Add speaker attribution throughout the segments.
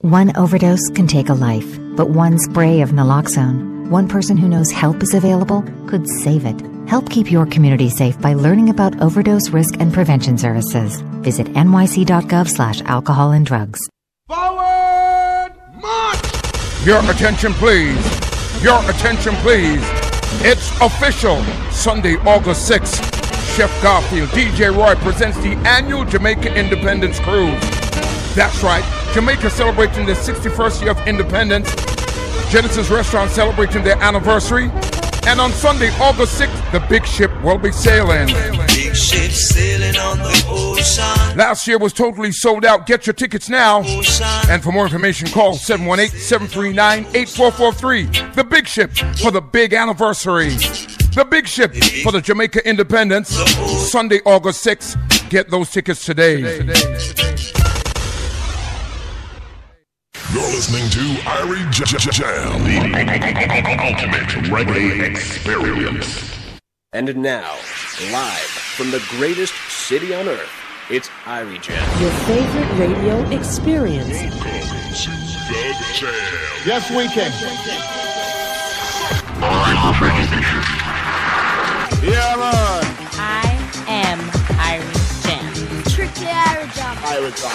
Speaker 1: One overdose can take a life, but one spray of naloxone, one person who knows help is available, could save it. Help keep your community safe by learning about overdose risk and prevention services. Visit nyc.gov/alcohol and drugs.
Speaker 2: Forward march! Your attention, please. Your attention, please. It's official. Sunday, August 6th. Chef Garfield, DJ Roy presents the annual Jamaica Independence Cruise. That's right. Jamaica celebrating their 61st year of independence. Genesis Restaurant celebrating their anniversary. And on Sunday, August 6th, the big ship will be sailing.
Speaker 3: Big ship sailing on the ocean.
Speaker 2: Last year was totally sold out. Get your tickets now. And for more information, call 718-739-8443. The big ship for the big anniversary. The big ship for the Jamaica Independence. Sunday, August 6th. Get those tickets today.
Speaker 4: You're listening to Irie Jam, the ultimate reggae experience.
Speaker 5: And now, live from the greatest city on earth, it's Irie Jam.
Speaker 6: Your favorite radio experience.
Speaker 4: Welcome to the Jam.
Speaker 7: Yes, we can.
Speaker 2: Yeah, man.
Speaker 8: I am Irie Jam.
Speaker 7: Tricky Irie Jam.
Speaker 2: Irie Jam.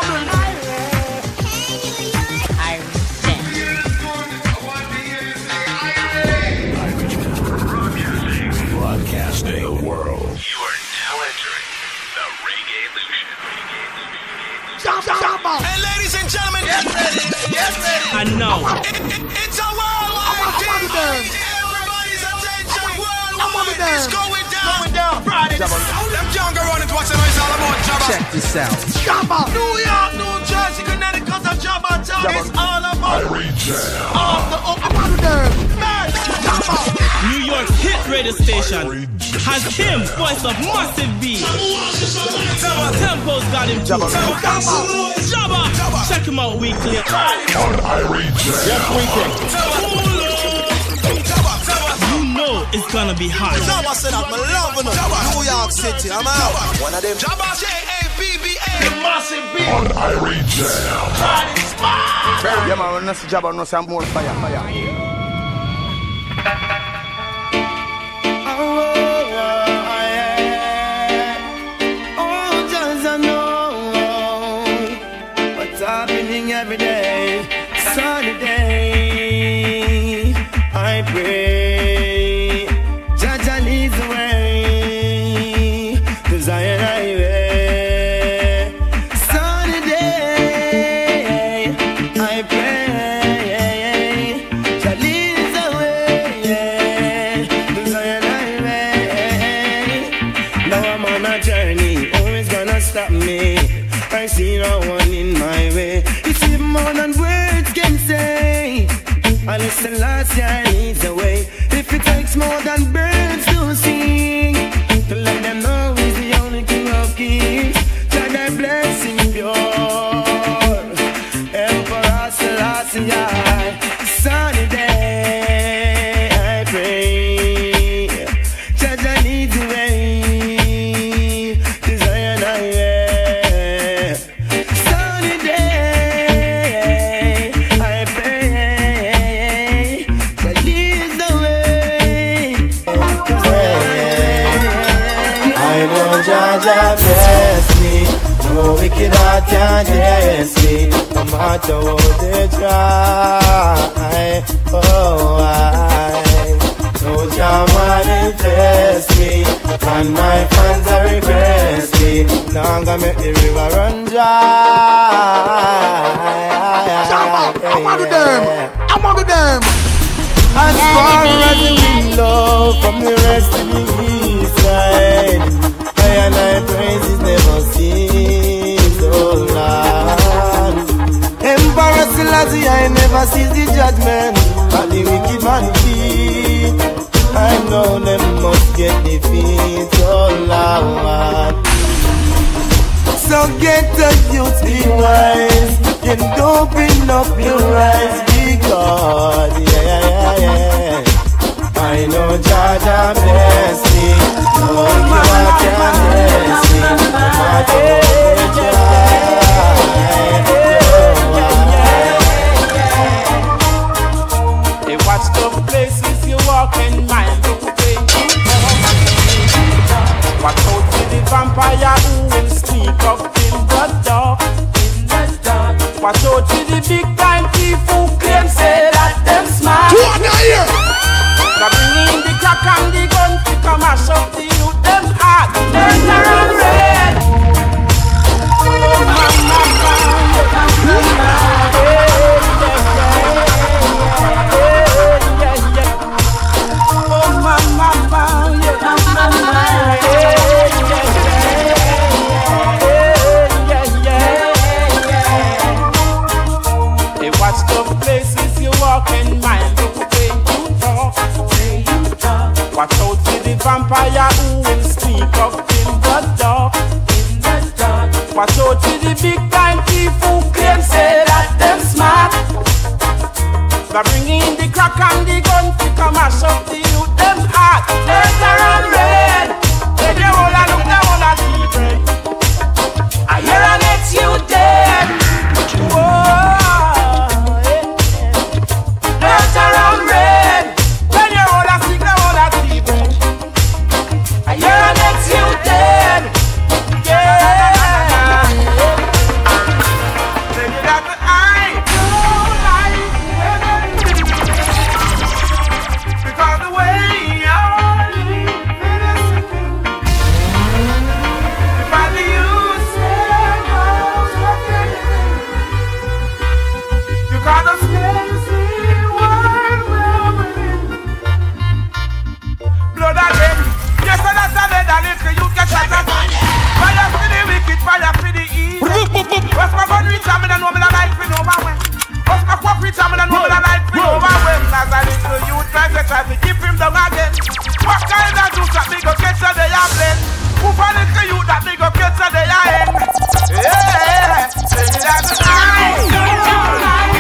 Speaker 4: Broadcasting the world.
Speaker 9: You are now entering the Reggae Lution.
Speaker 3: And ladies and gentlemen, yes, ready.
Speaker 10: I know.
Speaker 3: It's a worldwide thing. Everybody's attention. Worldwide. It's going down. Friday. Them young girl running to watch the noise all about Jabba.
Speaker 10: Check this out.
Speaker 3: Jabba. New York, New Jersey, Connecticut, and Jabba Town. It's all about
Speaker 4: Irie Jam.
Speaker 10: New York's hit radio station has him, voice of Massive B. Tempo's got him too. Jabba. Check him out weekly.
Speaker 4: On Irie Jam.
Speaker 7: Yes, we can.
Speaker 10: You know it's gonna be hot.
Speaker 3: Jabba said I'm loving it. New York City, I'm out. One of them. Jabba J-A-B-B-A. Massive B.
Speaker 4: On Irie Jam.
Speaker 7: Yeah, man, when I see Jabba, I say more fire.
Speaker 11: Happening every day, sunny day. I pray, Jaja leads the way to Zion Highway. Sunny day, I pray, Jaja leads the way to Zion Highway. Now I'm on a journey, who is gonna stop me? I see no one in my way. It's even more than words can say. I listen last year leads the way. If it takes more than birds to sing, to let them know he's the only king of kings. Try thy blessing pure. Emperor Selassie, sunny day, I pray. Jaja leads the way. Zion Highway. Jaja bless me, no wicked heart can test me, no matter what they try. Oh, no jam manifest me, and my fans are request me. Now I'm gonna make the river run dry.
Speaker 7: I'm on to them.
Speaker 11: As far as the window from the rest of the east side, and I praises never cease, oh Lord. Emperor Selassie, I never see the judgment of the wicked man feet. I know them must get defeat, oh Lord. So get the youth, be wise, and open up your eyes, because, yeah. I know Jaja bless me, no God can bless me, no matter what they try. who will speak of in the dark. Watch out to the big time thief who claim say that them smart. Now bring in the crack and the gun to come mash up the youth them heart. Turn around red. Oh mama, watch out for the vampire who will sneak up in the dark. Watch out for the big time thief who claim say that them smart. Now bring in the crack and the gun to come mash up the youth them heart. Turn around red. Let the whole and look the whole and see bread. I hear an ex you dead. Whoa, turn around red. When you hold a stick, the whole and see bread. I hear an ex you dead. Yeah. Then you got the eye. Because the way you're living, if I do you say you got a fancy world we're winning. Blood again. Yes, and that's a dead and little you get shot at. Fire for the wicked, fire for the evil. What's my gun reach? I'm in a normal life in over way. What's my fuck reach? I'm in a normal life in over way. As a little youth try to keep him down again. What kind of juice that me go catch so they are blend? Who for little youth that me go catch so they are end? Yeah, say me that's the eye.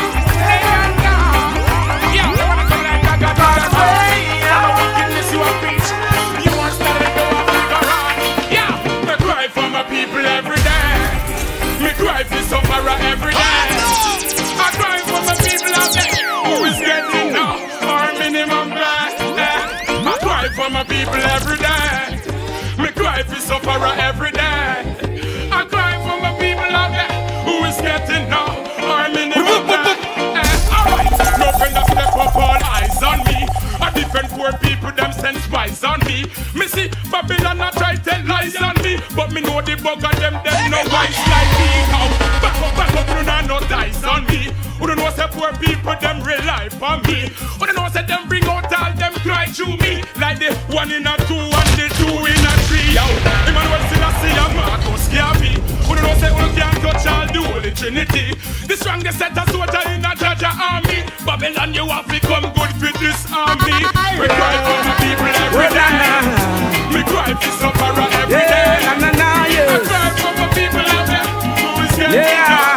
Speaker 2: People every day, me cry for sufferer every day. I cry for my people out there who is getting now or minimum pay. I cry for my people every day. Me cry for sufferer every day. I cry for my people out there who is getting now or minimum pay. Alright, no friend of step up, all eyes on me. A different poor people them send spies on me. Me see Babylon a try tell lies on me, but me know the bug of them no wise like me. Now back up, you know no dice on me. Who don't know say poor people them rely on me. Who don't know say them bring out all them cry through me. Like the 1 in a 2 and the 2 in a 3. Yo, Emmanuel Selassie and Marcus Garvey. Who don't know say who can't touch all the Holy Trinity. The strongest set of soldier in a Georgia army. Babylon you have become good for this army. We cry for my people every day. We cry for sufferer every day. I cry for my people out there who is getting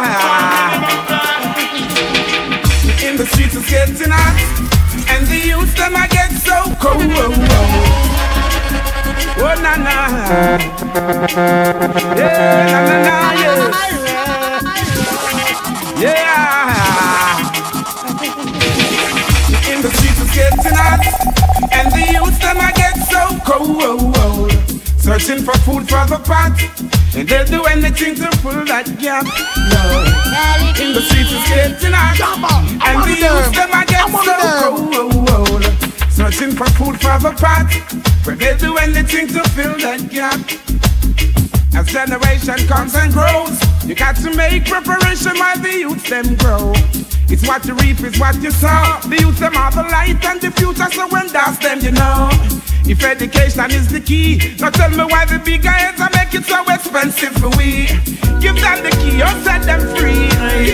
Speaker 11: in the streets it's getting hot, and the youth them I get so cold. Oh na na, yeah na na na, yeah. In the streets it's getting hot, and the youth them I get so cold. Searching for food for the pot, and they'll do anything to fill that gap. No. In the streets it's getting hot, and the youth them I get so cold. Searching for food for the pot, where they'll do anything to fill that gap. As generation comes and grows, you got to make preparation while the youth them grow. It's what you reap, it's what you sow. The youth them are the light and the future, so when that's them you know. If education is the key, now tell me why the big guys are make it so expensive for we. Give them the key or set them free.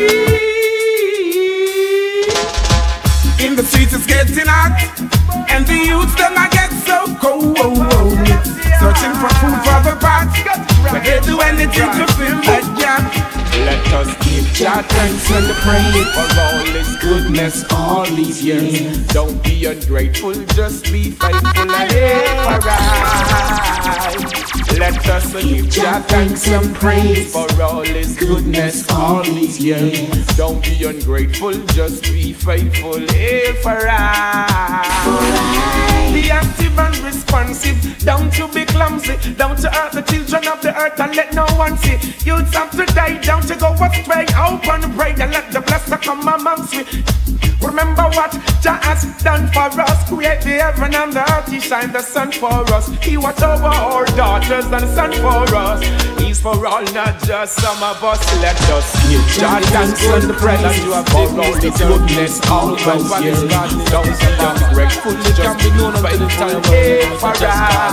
Speaker 11: In the streets it's getting hot, and the youths them I get so cold. Searching for food for the pot, but they do anything to fill that gap. Let us give Jah thanks and praise for all His goodness all these years. Don't be ungrateful, just be faithful and live right. Let us give Jah thanks and praise for all His goodness all these years. Don't be ungrateful, just be faithful, live right. The
Speaker 12: active and responsive. Don't you be clumsy. Don't you hurt the children of the earth and let no one see. You'd have to die. Don't you go astray. Open the pray and let the blessing come amongst me. Remember what Jah has done for us. Create the heaven and the earth. He shine the sun for us. He watch over our daughters and the son for us. He's for all, not just some of us. Let us give Jah thanks and the praise. You have given all the goodness. All the what is God. Don't be grateful. It can be known until the time of the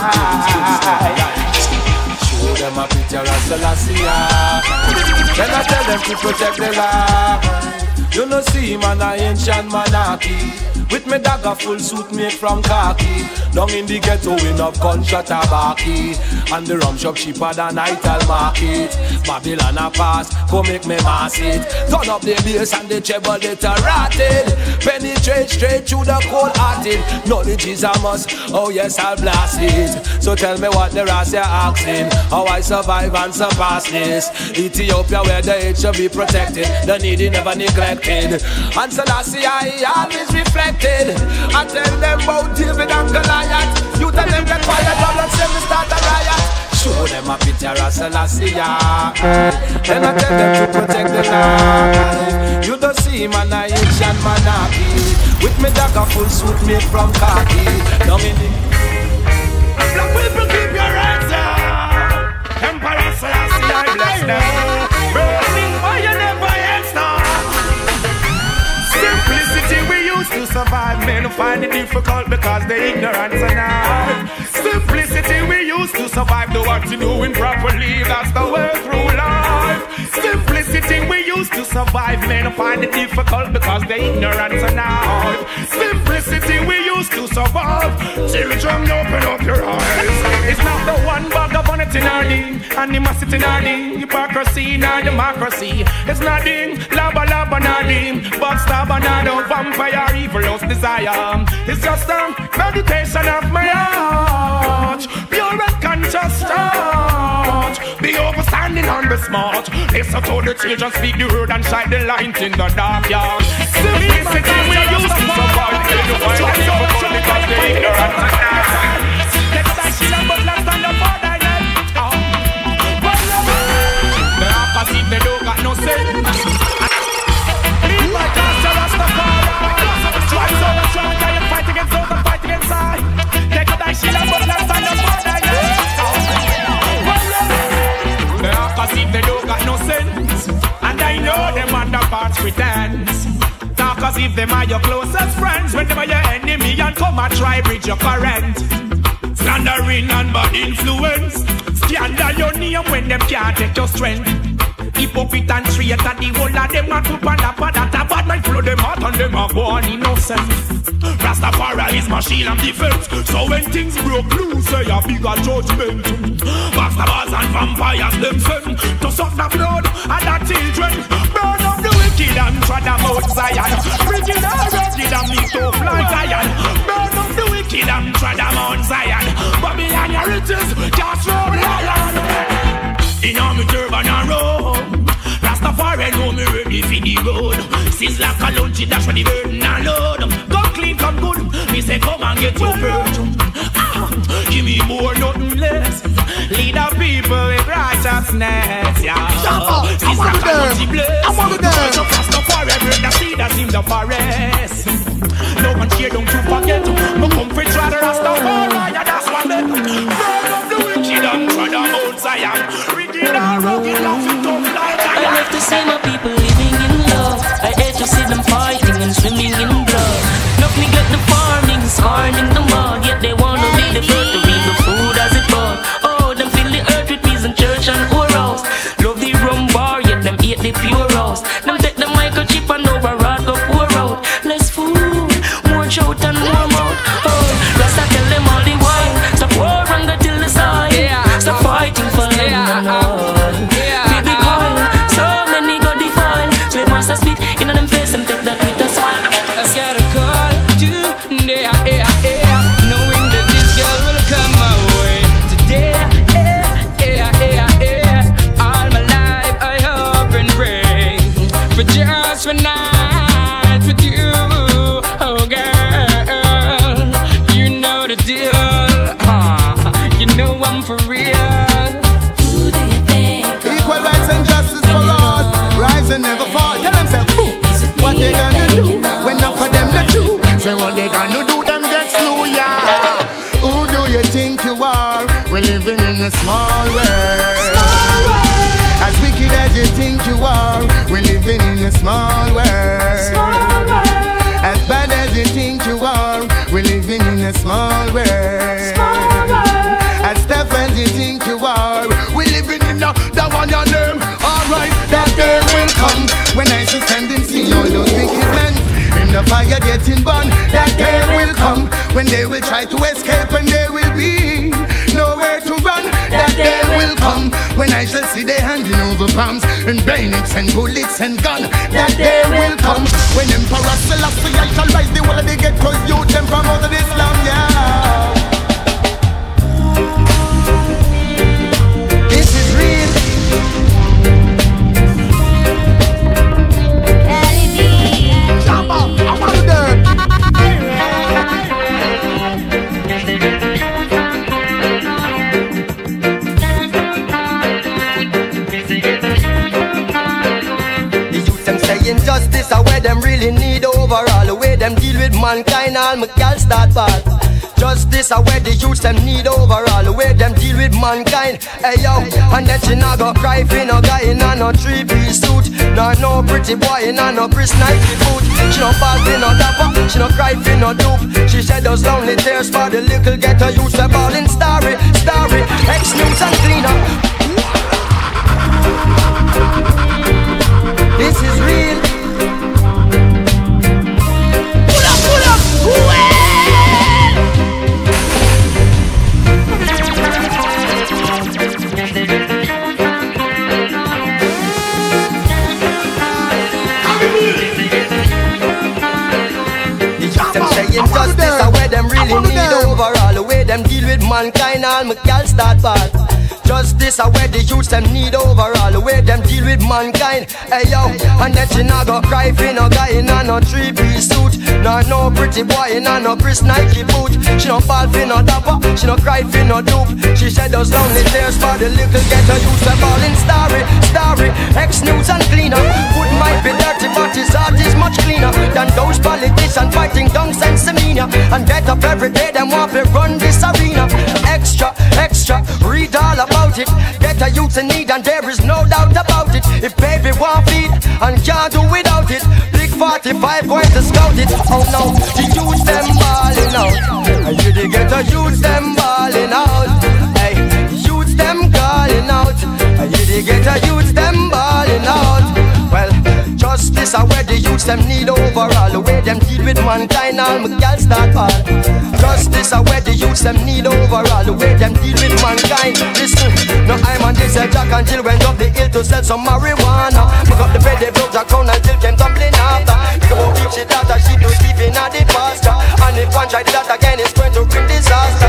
Speaker 12: show them a picture of Selassie. Then I tell them to protect the land. You know see man a ancient monarchy. With me dagger full suit made from khaki. Down in the ghetto we have gunshot tabaki. And the rum shop cheaper than Ital market. Babylon a pass, go make me mass it. Turn up the bass and the treble it a rotted. Penetrate straight through the cold hearted. Knowledge is a must, oh yes I'll blast it. So tell me what the rest you're asking. How I survive and surpass this. Ethiopia where the HIV protected. The needy never neglected. And Selassie I always reflect. I tell them about David and Goliath. You tell them get quiet, but let's say we start a riot. Show them a picture of Selassie. Then I tell them to protect the life. You don't see man a Egyptian monarchy. With me dagger full suit made from khaki. Down in the black people keep your heads up. Emperor Selassie I bless them. Burning fire never ends now. Simplicity we used to survive. Men find it difficult because they ignorance and now. Simplicity we used to survive. Do what you doing properly, that's the way through life. Simplicity we used to survive. Men find it difficult because they ignorance and now. Simplicity we used to survive. Children, open up your eyes. It's not the one bag of bonnet in our ding, animosity in our ding, hypocrisy in our democracy. It's nothing, lava lava nothing, backstab another vampire evil lost desire. It's just a meditation of my heart, pure and conscious thought. Be overstanding and be smart. Listen to the children speak the word and shine the light in the dark yard. Simplicity we used to survive. Because they ignorant and now. Next time she love but last on the border yet. The opposite they don't got no sense. Leave my cast to Rastafari. Try so much wrong, can you fight against those and fight against I? Next time she love but last on the border yet. The opposite they don't got no sense. And I know them underparts pretends. Talk as if them are your closest friends. When them are your enemy and come and try bridge your current. Slandering and bad influence. Scandal your name when them can't take your strength. Hypocrite and traitor, the whole of them are put on the pad. That a bad mind flow them out and them are born innocent. Rastafari is my shield and defense. So when things broke loose, say a bigger judgment. Bastards and vampires them send to suck the blood of the children. Burn up the wicked and trod them out Zion. Rigid and rugged and meet up like iron. Burn up the wicked and trod them out Zion. Babylon your riches, just roll lion. In all me turban and robe, Rastafari know me ready for the road. Since like a lunch, dash for the burden and load. Come clean, come good, me say come and get your burden. Give me more, nothing less. Lead the people with righteousness, yeah. Since like a lunch, bless. I'm over there. Rastafari bring the seed that's in the forest. No one here don't you forget. No comfort, try the Rastafari, yeah, that's what they do. Burn up the wicked and try the Mount Zion.
Speaker 13: I love to see my people living in love. I hate to see them fighting and swimming in blood. Not neglect the farming, scorning the mud. Yet they wanna be the first to reap the food as it bud. Oh, them fill the earth with peace and church and whorehouse. Love the rum bar, yet them hate the pure house. Them take the microchip and override go pour out. Less food, more shout and more mouth. Oh, Rasta tell them all the while. Stop war and go till the side. Stop fighting for them.
Speaker 14: Night with you, oh girl, you know the deal.
Speaker 11: in a small world. As wicked as you think you are, we're living in a small world. As bad as you think you are, we're living in a small world. As tough as you think you are, we're living in the one your name. Alright, that day will come when I shall stand and see all those wicked men in the fire getting burned. That day will come when they will try to escape and there will be nowhere to run. That day will come when I shall see they handing over bombs and bayonets and bullets and guns. That day will come when Emperor Selassie I shall rise the whole of the ghetto youth them from out of this slum, yeah. This is real. Jump up, I want to dance. Injustice are where them really need overall. The way them deal with mankind, all my gal start bad. Justice are where the youths them need overall. The way them deal with mankind, hey yo. And then she not go cry for no guy in a no three-piece suit, nor no pretty boy in a no Chris Nike boot. She no fall for no dapper, she no cry for no dupe. She shed those lonely tears for the little ghetto youths. They're ballin' starry, starry, ex-news and cleaner. This is real. Pull up, pull up, Injustice are where them really need overall. The way them deal with mankind, all my gal start bad. Justice are where the youths them need overall. The way them deal with mankind, hey yo. And then she not go cry for no guy in a no three-piece suit, nor no pretty boy in a no Chris Nike boot. She no fall for no dapper, she no cry for no dupe. She shed those lonely tears for the little ghetto youths. They're ballin' starry, starry, ex-news and cleaner. Food might be dirty but his heart is much cleaner than those politicians fighting dunks and semina. And get up every day them want to run this arena. Extra, extra, read all about it. Get a youth in need and there is no doubt about it. If baby want feed and can't do without it, Big 45 going to scout it. Oh no, the youth them balling out. And you the get a youth them balling out. Hey, youth them calling out. And you the get a youth them balling out. Well, justice are where the youths them need overall. The way them deal with mankind, all my gal start bad. Justice are where the youths them need overall. The way them deal with mankind. Listen, no I'm on this Jack until went up the hill to sell some marijuana. Pick up the bed, they broke the crown until came tumbling after. Pick up keep she daughter, she do sleeping at the pasture. And if one try that again, it's going to bring disaster.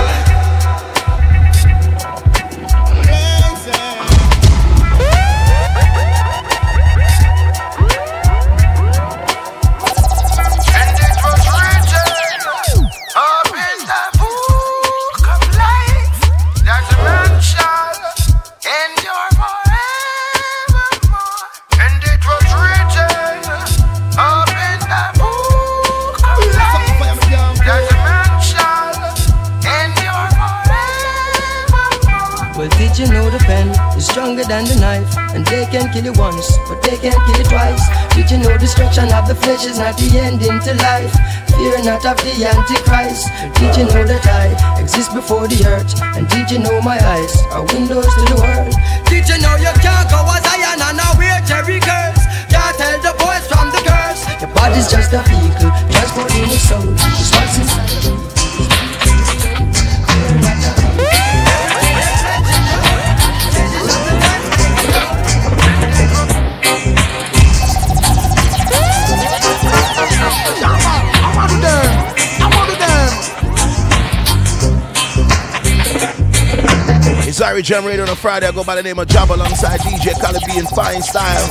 Speaker 11: Did you know the pen is stronger than the knife? And they can kill you once, but they can't kill you twice. Did you know destruction of the flesh is not the ending to life? Fear not of the Antichrist. Did you know that I exist before the earth? And did you know my eyes are windows to the world? Did you know you can't go as Zion and now wear Jerry girls? Can't tell the boys from the girls. Your body's just a vehicle, transporting the soul. It's what's inside.
Speaker 2: It's Irie Jam Radio on a Friday. I go by the name of Job alongside DJ Calibi in fine style.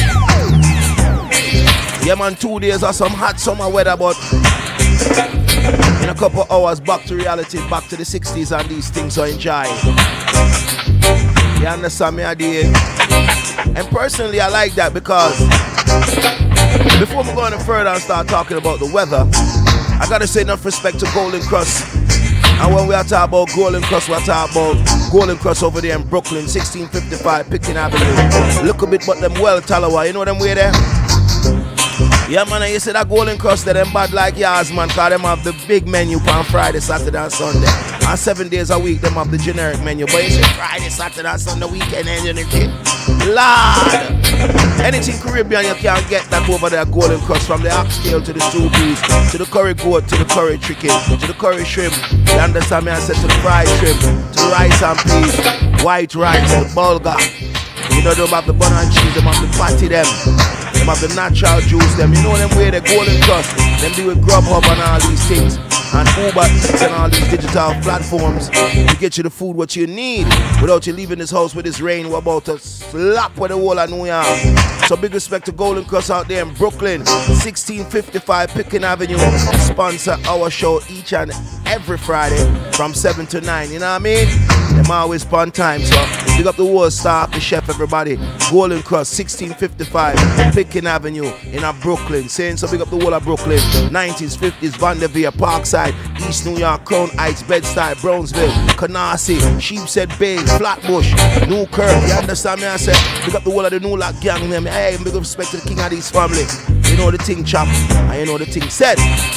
Speaker 2: Yeah man, 2 days of some hot summer weather, but in a couple hours back to reality, back to the 60s and these things, so enjoy. You understand me, idea? And personally I like that because before we go any further and start talking about the weather, I gotta say enough respect to Golden Cross. And when we are talking about Golden Cross, we're talking about
Speaker 11: Golden Cross over there in Brooklyn, 1655 Picking Avenue. Look a bit but them well, Talawa. You know them way there? Yeah, man, and you see that Golden Cross there, them bad like yours, man, because them have the big menu on Friday, Saturday, and Sunday. And 7 days a week, them have the generic menu. But you see Friday, Saturday, and Sunday, weekend, and anything. Lord! Anything Caribbean, you can't get that over there, Golden Cross, from the oxtail to the stew beef, to the curry goat, to the curry chicken, to the curry shrimp. You understand me? I said to the fried shrimp, to the rice and peas, white rice, the bulgur. You know, them have the butter and cheese, them have the patty, them have the natural juice, them. You know them way the Golden Cross. Them do with Grubhub and all these things. And Uber Eats and all these digital platforms to get you the food what you need without you leaving this house with this rain. We're about to slap with the whole of New York. So big respect to Golden Cross out there in Brooklyn, 1655 Picking Avenue. Sponsor our show each and every Friday from 7 to 9. You know what I mean? Them always fun time. So big up the whole staff, the chef, everybody. Golden Cross, 1655 Picking Avenue in Brooklyn. Saying so big up the whole of Brooklyn. 90s, 50s, Vanderveer, Parkside, East New York, Crown Heights, Bed-Stuy, Brownsville, Canarsie, Sheepshead Bay, Flatbush, Newkirk. You understand me? I said, big up the whole of the New Lock gang. Them. Hey, big respect to the king of this family. You know the thing, chop, and you know the thing said.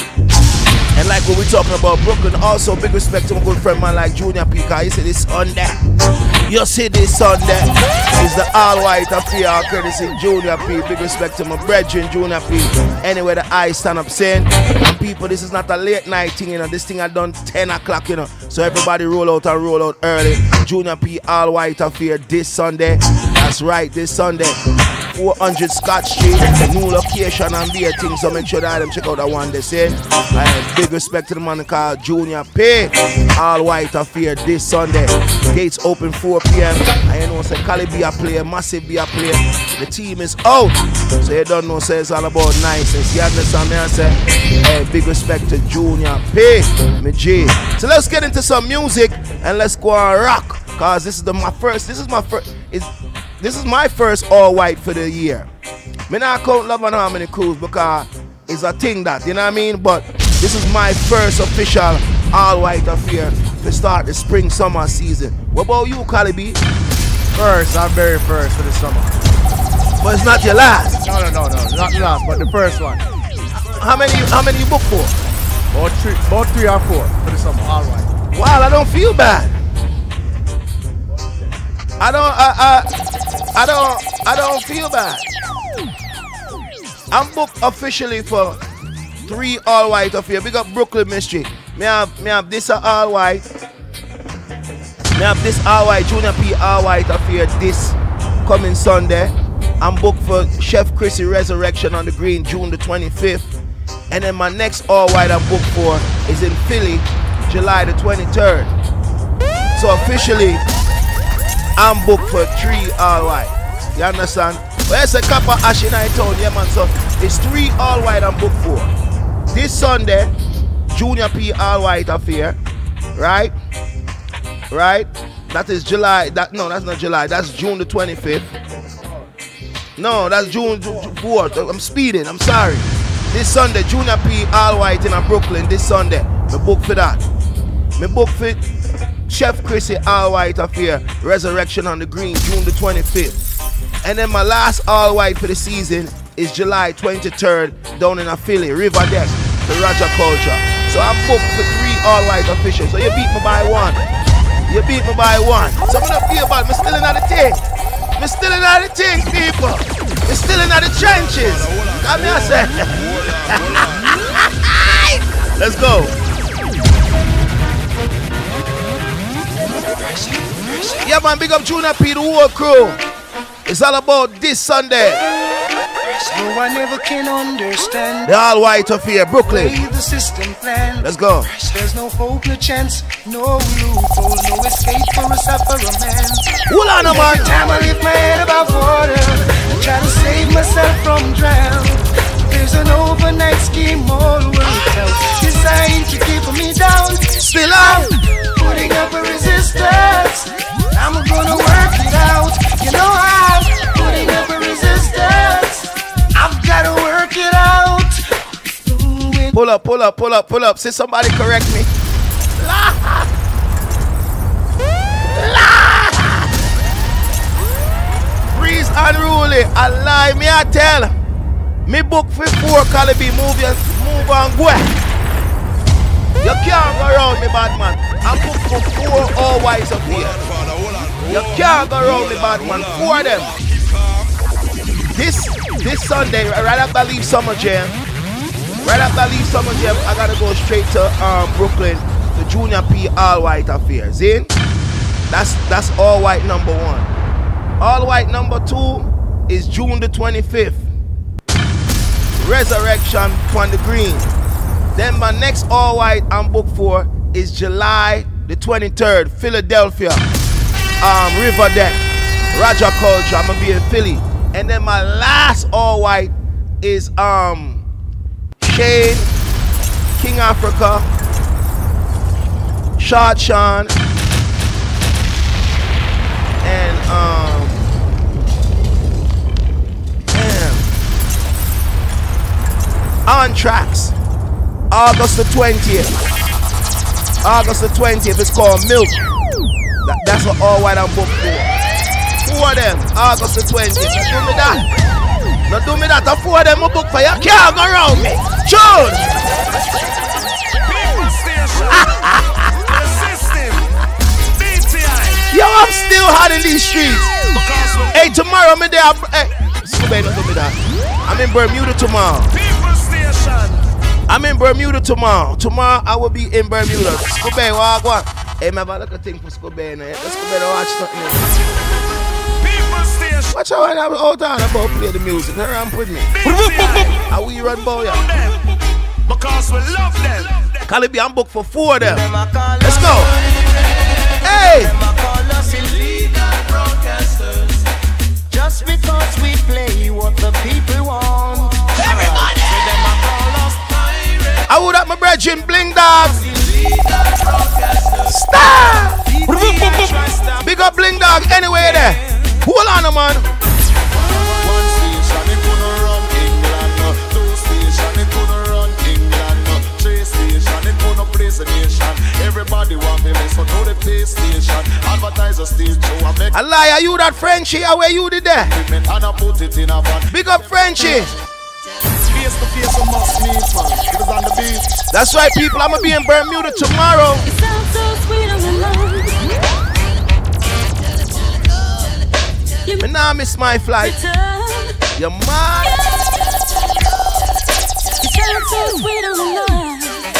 Speaker 11: And like when we're talking about Brooklyn, also big respect to my good friend man like Junior P. Cause you see this Sunday. You see this Sunday is the all-white affair courtesy Junior P. Big respect to my brethren Junior P. Anyway, the eyes stand up saying, and people, this is not a late night thing, you know. This thing I done 10 o'clock, you know. So everybody roll out and roll out early. Junior P. all-white affair this Sunday. That's right, this Sunday. 400 Scott Street, new location and beer thing, so make sure that them check out that one they say. And big respect to the man called Junior P. All white affair this Sunday. Gates open 4 p.m. And you know, say Cali be a player, massive be a player. The team is out. So you don't know, say it's all about niceness. You understand me? I say, hey, big respect to Junior P. Me G. So let's get into some music and let's go and rock. Cause this is my first all white for the year. Me not count Love and Harmony Cruise because it's a thing that, you know what I mean? But this is my first official all white affair to start the spring summer season. What about you, Cali B?
Speaker 14: First, I'm very first for the summer.
Speaker 11: But it's not your last.
Speaker 14: No, not last, but the first one.
Speaker 11: How many you booked for?
Speaker 14: About 3 or 4 for the summer, all white.
Speaker 11: Wow, I don't feel bad. I don't feel bad. I'm booked officially for 3 all white affair. Big up Brooklyn Mystery. Me have this all white. Me have this all white Junior P all white affair this coming Sunday. I'm booked for Chef Chrissy Resurrection on the Green June the 25th. And then my next all white I'm booked for is in Philly, July the 23rd. So officially I'm booked for 3 all white. You understand? But it's a couple ash in town, yeah man. So it's 3 all white I'm booked for. This Sunday, Junior P all white affair. Right? Right? That is July. No, that's not July. That's June the 25th. No, that's June 4th. I'm speeding. I'm sorry. This Sunday, Junior P all white in Brooklyn. This Sunday. Me book for that. Me book for Chef Chrissy all white affair. Resurrection on the Green, June the 25th. And then my last all white for the season is July 23rd down in Philly, River Deck, the Raja Culture. So I'm booked for 3 all white officials. So you beat me by 1. You beat me by 1. So I'm not feel bad. I'm still in the thing. I'm still in the thing, people. I'm still in the trenches. Come here, say. Let's go. Yeah, man, big up Junior P, the whole crew. It's all about this Sunday.
Speaker 15: No one ever can understand
Speaker 11: the all white affair, Brooklyn.
Speaker 15: The system plan.
Speaker 11: Let's go.
Speaker 15: There's no hope, no chance, no loophole, no escape for a sufferer man.
Speaker 11: Hold on, man.
Speaker 15: Every time I lift my head above water and try to save myself from drown, there's an overnight scheme all worked out, designed to keep me down.
Speaker 11: Still out.
Speaker 15: Putting up a resistance. I'm gonna work it out. You know I'm putting up a resistance. I've gotta work it out.
Speaker 11: Pull up. See somebody correct me. unruly. I lie, me I tell. Me book for 4 Calibi, move and go. You can't go around me, bad man. I'm booked for 4 all whites up here. You can't go around me, bad man. 4 of them. This Sunday, right after I leave Summer Jam, I gotta go straight to Brooklyn, the Junior P all white affair. See? That's all white number 1. All white number 2 is June the 25th. Resurrection on the green. Then my next all white I'm booked for is July the 23rd, Philadelphia, River Deck, Raja Culture. I'm gonna be in Philly. And then my last all white is Shane, King Africa, Shad Sean, and On Tracks, August the 20th. August the 20th, it's called Milk. That's what all white I'm booked for. 4 of them, August the 20th. Now do me that. Now do me that. The 4 of them I book for you. Can't go around me. June. Yo, I'm still hot in these streets. Hey, tomorrow I'm in there. Hey, Scooby, don't do me that. I'm in Bermuda tomorrow. I'm in Bermuda tomorrow. Tomorrow I will be in Bermuda. Scooby, what I want? Hey, man, have a look at thing for Scooby. Let's Scooby to watch something. Watch how I have all time about play the music. Here I'm putting it. How we run boy? Because we love them. Calibi, I'm booked for 4 of them. Let's go. Hey! Just because we play what the people want. Everybody! I would have my brethren Bling Dog. Stop! Big up Bling Dog anyway there. Hold on, man. 1 station, it couldn't run England. 2 station, it couldn't run England. 3 station, it couldn't praise the nation. Everybody want me, so to the PlayStation. Advertiser still show. I lie, are you that Frenchie? How are you did there? Big up Frenchie. Face to face, you must meet, man. It is on the beat. That's right, people. I'm gonna be in Bermuda tomorrow. It sounds so sweet on the line. Me nah miss my flight. You're mad. You sound so sweet on the line.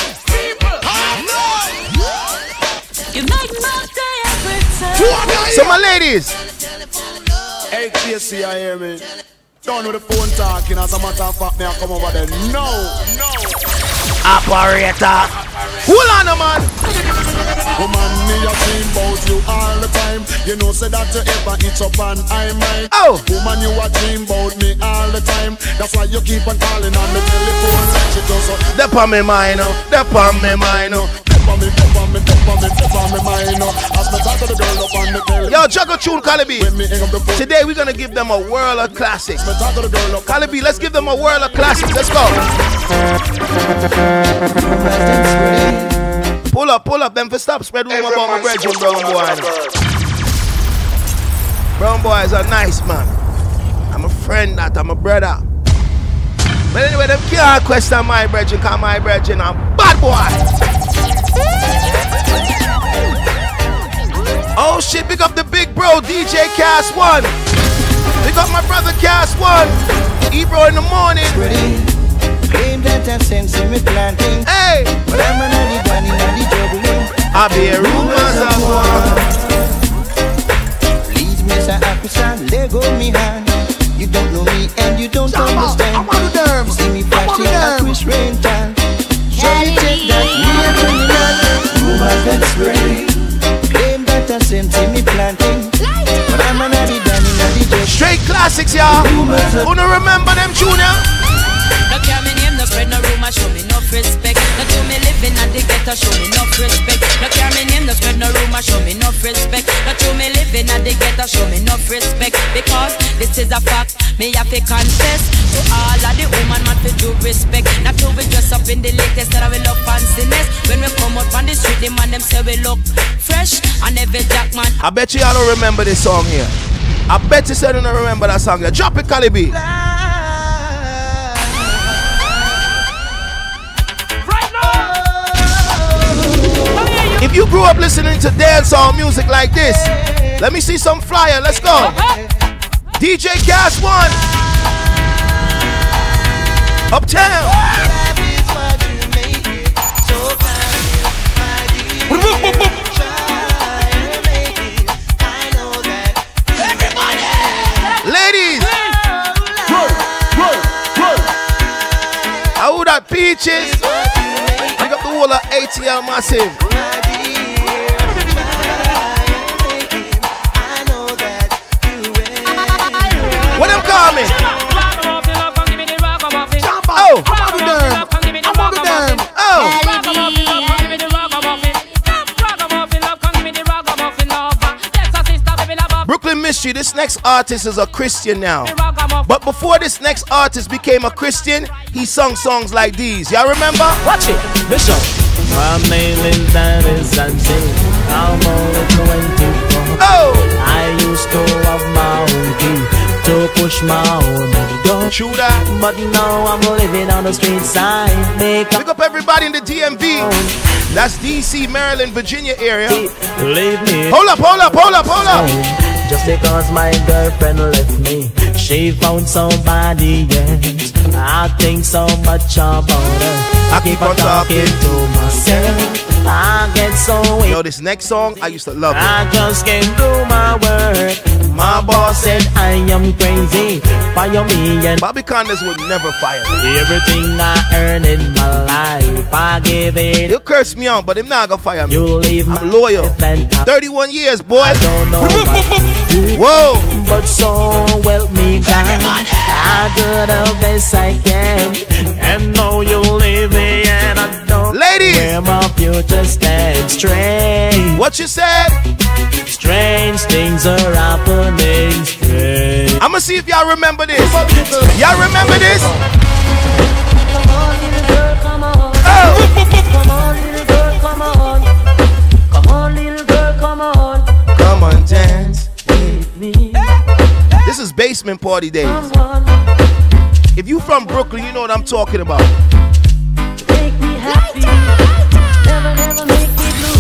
Speaker 11: You make my day every time. So my ladies. Hey, KC, I hear me. Don't know the phone talking. As a matter of fact, me I come over there. No. Operator. Hold on, man. Woman, me a dream about you all the time. You know, say that you ever eat up and I might. Oh. Woman, you a dream about me all the time. That's why you keep on calling on the telephone like you just. Dep on me mind, dep on me mind. Yo, Juggle Tune Calibi. Today we're gonna give them a world of classics. Calibi, let's give them a world of classics. Let's go. Pull up, them for stop spread rumor about my brethren, Brown Boy. Brown Boy is a nice man. I'm a friend, that I'm a brother. But anyway, them can't question my brethren, cause my brethren are bad boy. Oh shit, pick up the big bro, DJ Cass One. Pick up my brother Cass One. Ebro in the morning. Claim that I've sense in me planting. Hey! But I'm an gun in the juggling. I bear rumors of war. Please, Mr. Officer, let go me hand. You don't know me and you don't understand. I'm on the derm. See me flashing a Chris Rain time. So you take that real criminal. Rumors that spray. Claim that I've sense in me planting. But I'm an gun in the juggling. Straight classics, y'all. Wanna remember them, Junior?
Speaker 16: No care me name, no spread no rumor, show me no respect. No do me living at the ghetto, show me no respect. No care me name, no spread no rumor, show me no respect. No do me living at the ghetto, show me no respect. Because this is a fact, me have to confess to all of the woman man to do respect. Not to be dressed up in the latest that I will look fanciness. When we come out on the street, the man them say we look fresh and every jack man.
Speaker 11: I bet you all don't remember this song here.
Speaker 7: I bet you said you don't remember that song. Drop it, Calibi. If you grew up listening to dancehall music like this, let me see some flyer. Let's go. DJ Gas One. Uptown. Ladies. How that Peaches? Pick up the whole of ATL Massive. What them call me? Oh, I'm on the damn. Oh. Brooklyn Mystery, this next artist is a Christian now. But before this next artist became a Christian, he sung songs like these. Y'all remember? Watch it. Bishop. My name is Dennis and I'm only 24. Oh! I used to have my own key to push my own door. True that. But now I'm living on the street side. Pick up everybody in the DMV. That's DC, Maryland, Virginia area. Leave me. Hold up. Just because my girlfriend left me, she found somebody else. I think so much about her. I keep on talking to myself. I get so weak. Yo, this next song, I used to love it. I just can't do my work. My boss said I am crazy. Fire me and Bobby Condes would never fire me. Everything I earn in my life, I give it. He'll curse me out, but him not gonna fire me. You leave I'm loyal. 31 years, boy. I don't know whoa. But so help me God, I do the best I can. And know you leave me and I don't. Ladies, where my future stands strange. What you said? Strange things are happening strange. I'ma see if y'all remember this. Y'all remember this? Come on, little girl, come on. Oh. Come on, little girl, come on. Come on, little girl, come on. Come on, dance with me. This is Basement Party days. If you from Brooklyn, you know what I'm talking about. Make me happy. Never make me blue.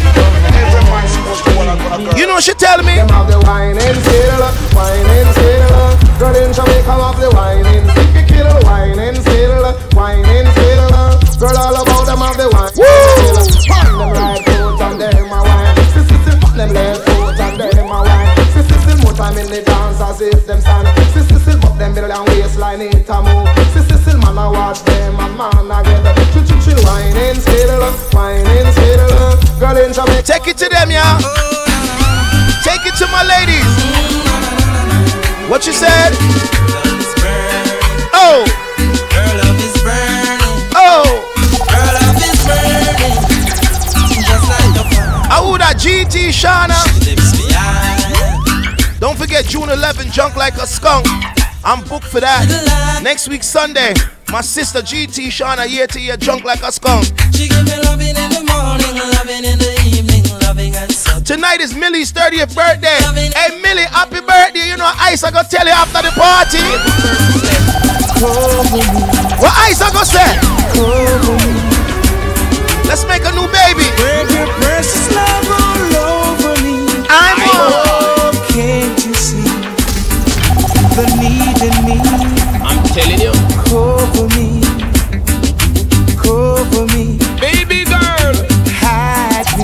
Speaker 7: You know what she tell me? Them have the wine and sailor. Girl in Jamaica have the wine and sailor. Wine and sailor. Girl all about them have the wine. Woo! Put them right foot and them a wine. Put them left foot and them a wine. More time in the dance as if them stand. Put them middle and waistline it a move. Man I watch them and man I get chill wine and sailor. Girl in Jamaica. Take it to them, yeah. Take it to my ladies. What you said? Oh. Girl love is burning. Oh. Girl love is burning. Just like the fire. I would have GT Shana. Don't forget June 11, Junk Like a Skunk. I'm booked for that. Next week Sunday, my sister GT Shana year to year Junk Like a Skunk. She give me loving in the morning, loving in the evening, loving at supper. Tonight is Millie's 30th birthday. Hey Millie, happy birthday. You know Ice I gonna tell you after the party. What Ice I gonna say? Let's make a new baby. Spread your precious love all over me. I'm on. Can't you see the need in me? I'm telling you. Cover me, baby girl. Hide me.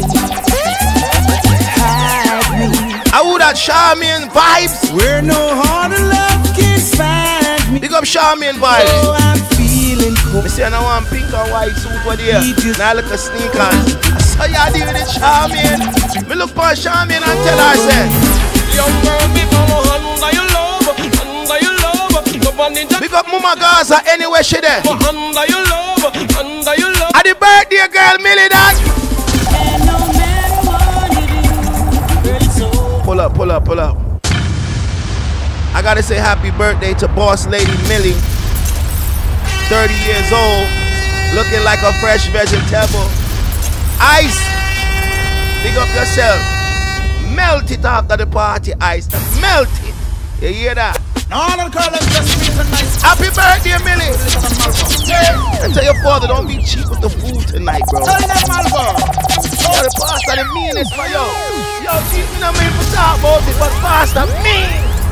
Speaker 7: I would have Charmian vibes. Where no harder love can find me. Big up Charmian vibes. Oh, I'm feeling cold. I say I want pink and white suit for there. Now look at sneakers. I saw y'all deal with Charmian. Me look for Charmian and tell her I say, young girl, become under your love. Big up Mama Gaza anywhere she there. Under your love. At the birthday girl, Millie that. Pull up. I gotta say happy birthday to boss lady Millie. 30 years old, looking like a fresh vegetable. Ice, big up yourself. Melt it after the party, Ice. Melt it. You hear that?
Speaker 12: No, I don't call them just sweet and nice.
Speaker 7: Happy birthday, Millie. And tell your father, don't be cheap with the food tonight, bro.
Speaker 12: Tell them, Malvo.
Speaker 7: Yo, the pastor, the meanest for yo. Yo, see, you know me for talk about it, but pastor, mean.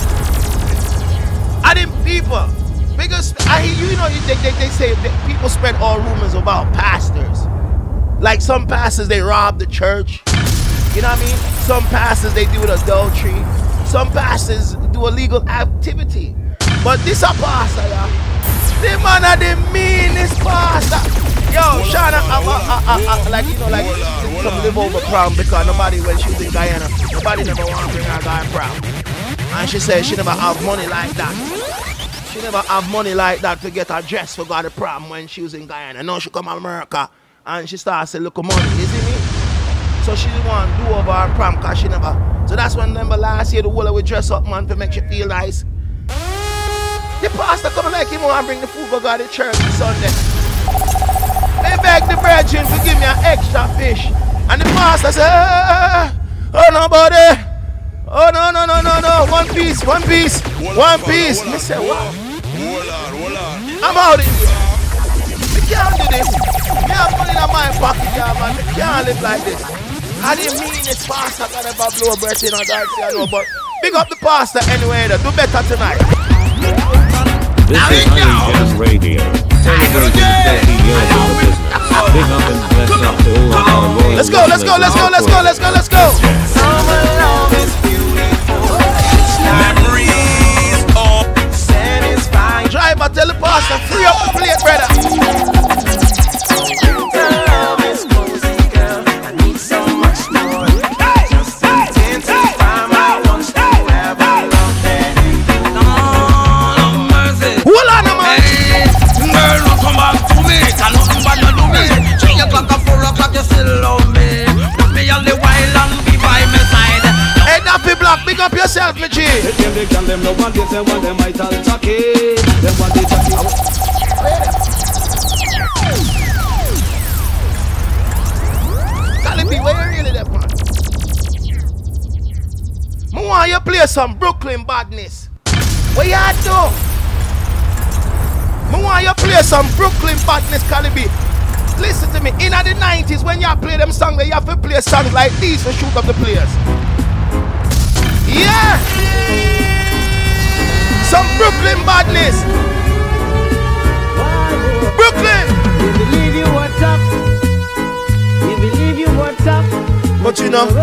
Speaker 7: I didn't people. Because I hear you know they say that people spread all rumors about pastors. Like some pastors they rob the church. You know what I mean? Some pastors they do adultery. Some pastors do illegal activity. But this a pastor, yeah. The man are the meanest pastor. Yo, Shana, like you know, like some live over problem because nobody when she was in Guyana, nobody never want to bring her guy prom. And she said she never have money like that. She never have money like that to get her dress for God the prom when she was in Guyana. Now she come to America and she starts to look at money, you see me? So she didn't want to do over her prom because she never. So that's when remember last year the whole would dress up man to make you feel nice. The pastor come like him and bring the food for God the church on Sunday. They beg the virgin to give me an extra fish. And the pastor said, oh nobody. Oh no. One piece. Me say what? I'm out of here. We can't do this. Me have money in my pocket, yeah, man. We can't live like this. I didn't mean this pastor got a blow a breath in our dark, I know, but big up the pastor anyway. Do better tonight.
Speaker 17: This is Iron Jazz Radio. Celebrating 30 years of the business. Big up and bless up to all of our loyal
Speaker 7: Let's go.
Speaker 15: Summer love is beautiful.
Speaker 3: Memories of
Speaker 15: satisfying.
Speaker 7: Driver, tell the pastor, free up the plate, brother.
Speaker 15: The love is cozy, girl. I need so much more. Just to intensify my wants to have a love that
Speaker 3: no mercy.
Speaker 7: Hold on, man.
Speaker 3: Hey, girl, don't come back to me. Can nothing but you do me. 3 o'clock or 4 o'clock, you still love me. Put me on the wild and be by my side.
Speaker 7: Hey, Daffy Black, big up yourself, me G.
Speaker 17: Them no want this, them want them might all chucky. Them want the chucky.
Speaker 7: Calibi, where you really that man? I want you play some Brooklyn badness. What you do? I want you play some Brooklyn badness, Calibi. Listen to me, in the 90s when you play them songs, you have to play songs like these to shoot up the players. Yeah! Some Brooklyn badness. Brooklyn!
Speaker 11: We believe you what's up. We believe you what's up.
Speaker 7: But you know,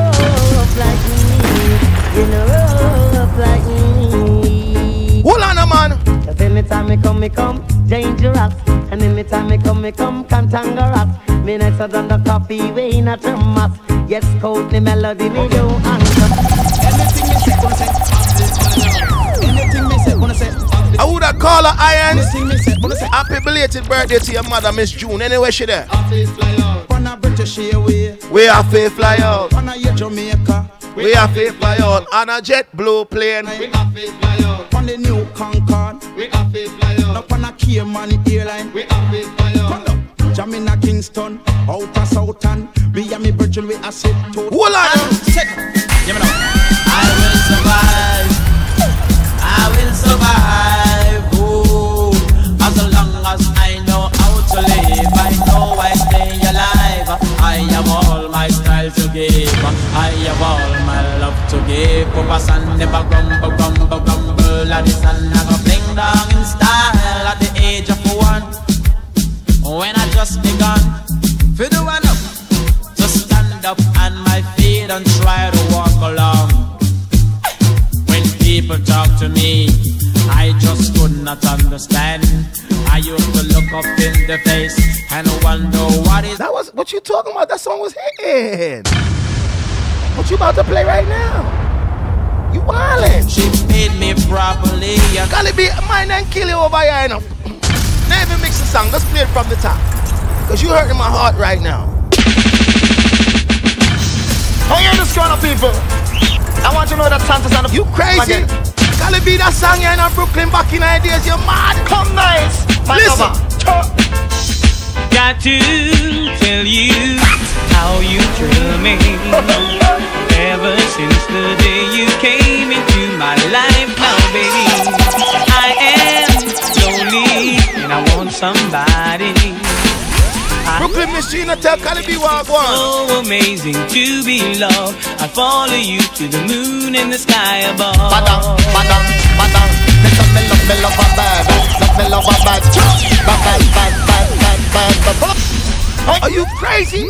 Speaker 11: like me.
Speaker 7: Hold on, man.
Speaker 11: Cause anytime me come, dangerous. And anytime me come, cantangerous. Me nicer than the coffee, we in a thermos. Yes, coat the melody, me do answer.
Speaker 12: Anything me say, gonna say. Anything me say, gonna say.
Speaker 7: I would have called her Irons.
Speaker 12: Anything me say, gonna say.
Speaker 7: Happy belated birthday to your mother, Miss June. Anyway, she there.
Speaker 12: On a British Airways.
Speaker 7: We are faith fly out.
Speaker 12: On a Jamaica.
Speaker 7: We are faith fly out. On a jet blue plane.
Speaker 12: We are faith fly out. On the new Concorde. We are faith fly out. Up on a Cayman airline. We are faith fly out. Jamina Kingston, outer Southern, me and me virgin we are set to.
Speaker 7: Hold on.
Speaker 12: Give me now.
Speaker 15: I will survive, oh, as long as I know how to live. I know I stay alive. I have all my style to give. I have all my love to give. Papa San never grumble. And the sun never fling down in style at the age of 1. When I just begun, for the one up, to stand up on my feet and try to walk along. When people talk to me, I just could not understand. I used to look up in the face and wonder what is.
Speaker 7: That was what you talking about. That song was hitting. What you about to play right now? You wildin'.
Speaker 15: She paid me properly.
Speaker 7: Gotta be mine and kill you over here enough. Never mix the song, let's play it from the top. Cause you hurting my heart right now.
Speaker 12: How you this kind of people? I want to know that Santa's on the.
Speaker 7: You crazy? Gotta be that song here in Brooklyn back in the days, you're mad.
Speaker 12: Come nice.
Speaker 7: Listen.
Speaker 15: Girl,
Speaker 13: Got to tell you how you thrill me. Ever since the day you came into my life, now baby, I am lonely and I want somebody.
Speaker 7: Brooklyn Machine, tell Calibi what I want.
Speaker 13: So amazing to be loved. I follow you to the moon and the sky above.
Speaker 11: Madam, madam, madam. Love me, love a bad. Love me, love a bad. Bad.
Speaker 7: Are you crazy?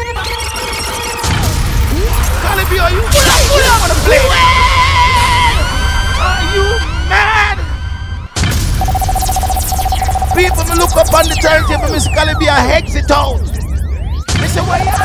Speaker 7: Calibi, are you wanna play? Are you mad? People me look up on the turntable, Miss Calibi, I hex it out. Me say, what you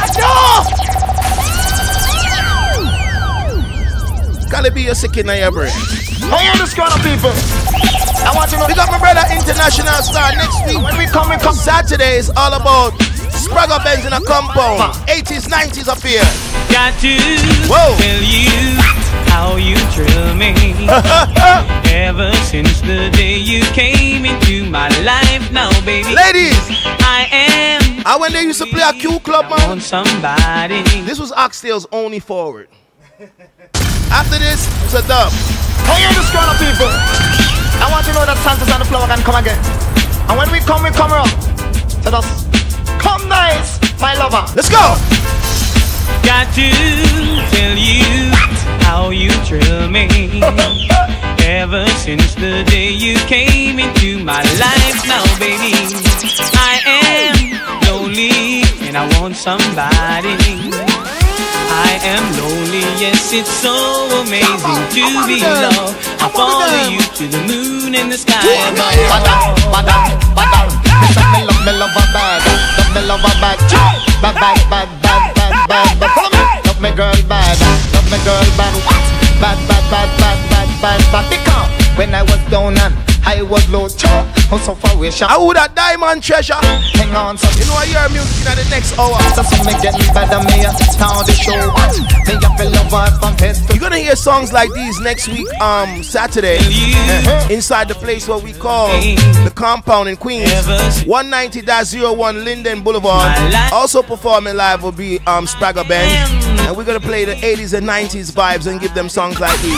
Speaker 7: do? Calibi, you're sick in your brain.
Speaker 11: How you this kind of people? I want to know.
Speaker 7: We got my brother International Star next week.
Speaker 11: When we come
Speaker 7: Saturday is all about Spragga Benz in a compound. 80s, 90s up here.
Speaker 13: Got to tell you how you thrill me. Ever since the day you came into my life, now baby,
Speaker 7: ladies,
Speaker 13: I am.
Speaker 7: I when they used to play a Q Club, man.
Speaker 13: On somebody.
Speaker 7: This was Oxtail's only forward. After this, it's a dub.
Speaker 11: How you this kind of people? I want to know that Santa's on the floor can come again. And when we come around. So just come nice, my lover.
Speaker 7: Let's go.
Speaker 13: Got to tell you how you thrill me. Ever since the day you came into my life, now baby, I am lonely and I want somebody. I am lonely, yes, it's so amazing to be loved. I follow you to the moon and the sky above.
Speaker 11: Madam. Love me, love a bad. Love me, love a bad. Bad. Follow me. Love me, girl, bad. Love me, girl, bad. Bad. Because when I was down and I was low, on sufferation,
Speaker 7: I would have diamond treasure.
Speaker 11: Hang on, so
Speaker 7: you know I hear music in the next hour.
Speaker 11: So me get better, me start the show. Me have a lover from fest.
Speaker 7: You're gonna hear songs like these next week, Saturday, inside the place what we call the compound in Queens, 190-01 Linden Boulevard. Also performing live will be Spragga Benz, and we're gonna play the 80s and 90s vibes and give them songs like these.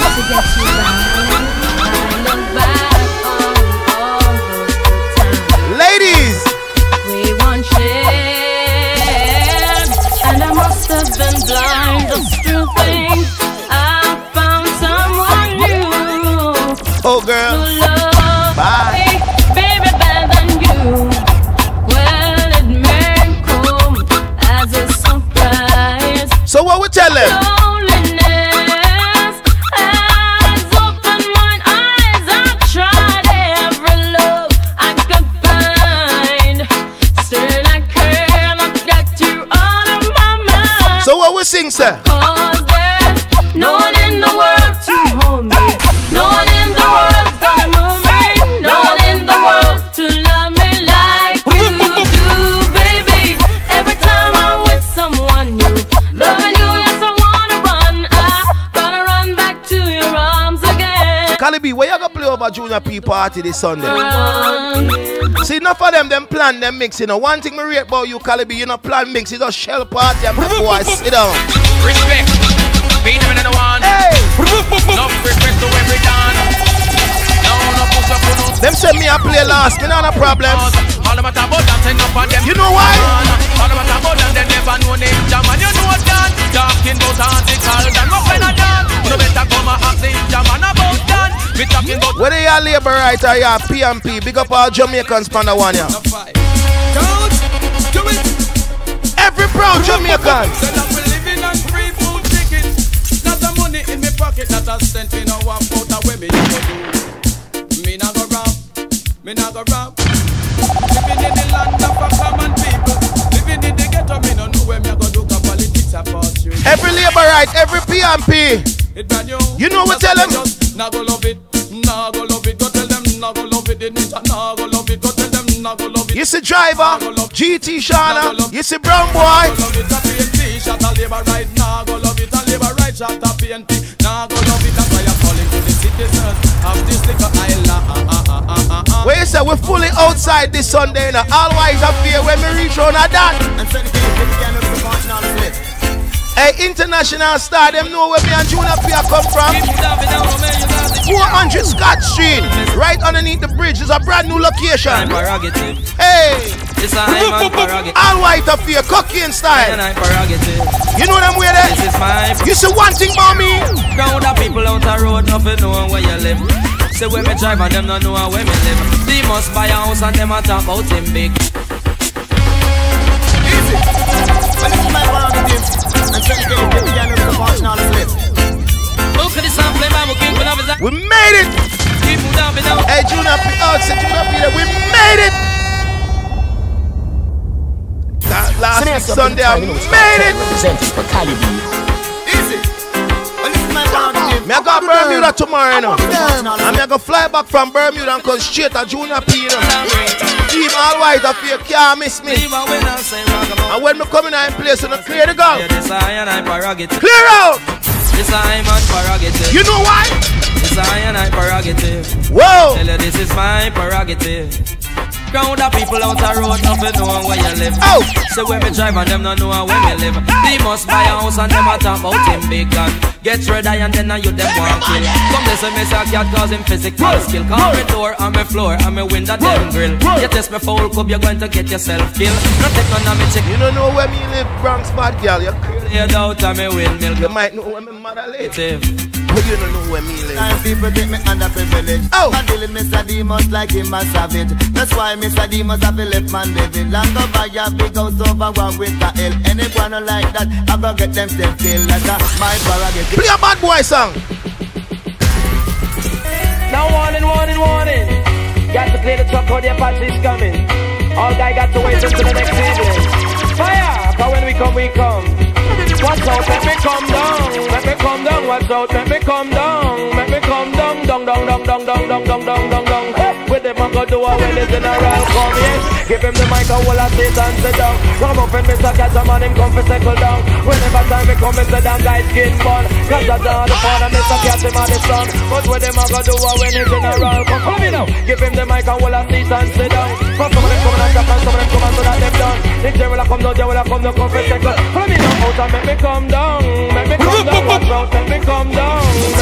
Speaker 7: Ladies,
Speaker 18: we want shade, and I must have been blind just to think I found someone new.
Speaker 7: Oh girl,
Speaker 18: who loves
Speaker 7: bye.
Speaker 18: Baby better than you. Well, it may come as a surprise.
Speaker 7: So what we tell them? Sing, sir.
Speaker 18: Cause there's no one in the world to hold me. No one in the world to move me. No one in the world to love me like you do, baby. Every time I'm with someone new, loving you, yes, I wanna run. I gotta run back to your arms again.
Speaker 7: Calibi, where you gonna play over Junior P party this Sunday? See, enough of them plan them mix, you know. One thing me rate about you, Calibi, you know plan mix, you just shell party and before I sit down.
Speaker 3: Respect, be them in the one.
Speaker 7: Hey!
Speaker 3: No respect to every dance. No push up, no.
Speaker 7: Them send me a play last, me not a problem.
Speaker 3: All about them, take up on them.
Speaker 7: You know why?
Speaker 3: All about them, they never know name jam. And you know what done? Talking about articles and no when I done. You better come and ask the jam and about done. We talking about
Speaker 7: whether you're a labor writer, you're a PMP, big up all Jamaicans from the one here. Every proud Jamaican.
Speaker 12: We living on free food tickets. Not the money in my pocket, not a cent in a one foot away. Me not go do. Me not go rob. Me not go rob. Living in the land of a common people. Living in the ghetto, me no know where me go do. Cause politics are past you.
Speaker 7: Every labor right, every PMP. You know what tell them?
Speaker 12: Nah go love it. Nah go love it. Go tell them. Nah go love it. Nah go love it. Go tell them. Nah go love it.
Speaker 7: You see driver, GT Shana. You see brown boy.
Speaker 12: Shot a labor right, nah go love it. A labor right, shot a PNP, nah go love it. That's why I'm calling to the citizens of this little island.
Speaker 7: Where you say we're fully outside this Sunday, now. All white affair when we reach on a dot. Hey, international star, them know where me and Junior P come from. 400 Scott Street, right underneath the bridge. Is a brand new location. Hey, all white affair, cocaine style. You know them way there? You see one thing about me?
Speaker 15: Crowd of people out the road, nothing know where you live. Say when me drive and them not know where me live. They must buy a house and them a talk about him big. Easy. Well, this is my prerogative. And so you can get the functional slip. Look at this sample, man.
Speaker 7: We made it. Hey, Junior P. Junior P. We made it. Last week Sunday, I made it.
Speaker 19: Representing for Cali B.
Speaker 7: Easy. Me I got Bermuda tomorrow, you know. And me I go fly back from Bermuda and come straight to Junior P. You know. Team all white up here can't miss me. And when me come in that place, you know, clear the gap. Clear out. You know why?
Speaker 15: This I prerogative.
Speaker 7: Whoa.
Speaker 15: Tell you this is my prerogative. Crowd of people out the road, nothing know where you live.
Speaker 7: Oh.
Speaker 15: So when me drive and them not know where me live. They must buy a house and them a talk about him big gun. Get ready and then you them want kill. Come listen me say cat cause him physical skill. Come me door and me floor and me window them grill. You test me foul cup, you're going to get yourself killed. Not take none of me check.
Speaker 7: You don't know where me live, Bronx bad girl. You're crazy.
Speaker 15: You doubt and me windmill.
Speaker 7: You might know where me mother live. But you don't know where me live.
Speaker 11: Time people take me underprivileged.
Speaker 7: Oh.
Speaker 11: I deal with Mr. Demus like him a savage. That's why Mr. Demus have a left man David. Long go buy a big house over one with the L. Anyone who like that, I go get them killed. Like my prerogative.
Speaker 7: Play a bad boy song.
Speaker 15: Now warning. Got to play the truck or the Apache's coming. All guy got to wait until the next evening. Fire! Cause when we come. Watch out, let me come down. Watch out, let me come down. Dong. With them I go do a when the general come, yes. Give him the mic and hold a seat and sit down. Come up and Mr. Catcherman, him come for settle down. Whenever time we come, Mr. Damn guy skin bun. Cause that's all the fun and Mr. Catcherman is done. But with them I go do a when the general come. Follow me now. Give him the mic and hold a seat and sit down. Cause some of them come and attack and some of them come and so that them done. If they will come, no, they will come, no come for settle. Follow me now, out and make me come down. Watch out, make me come down.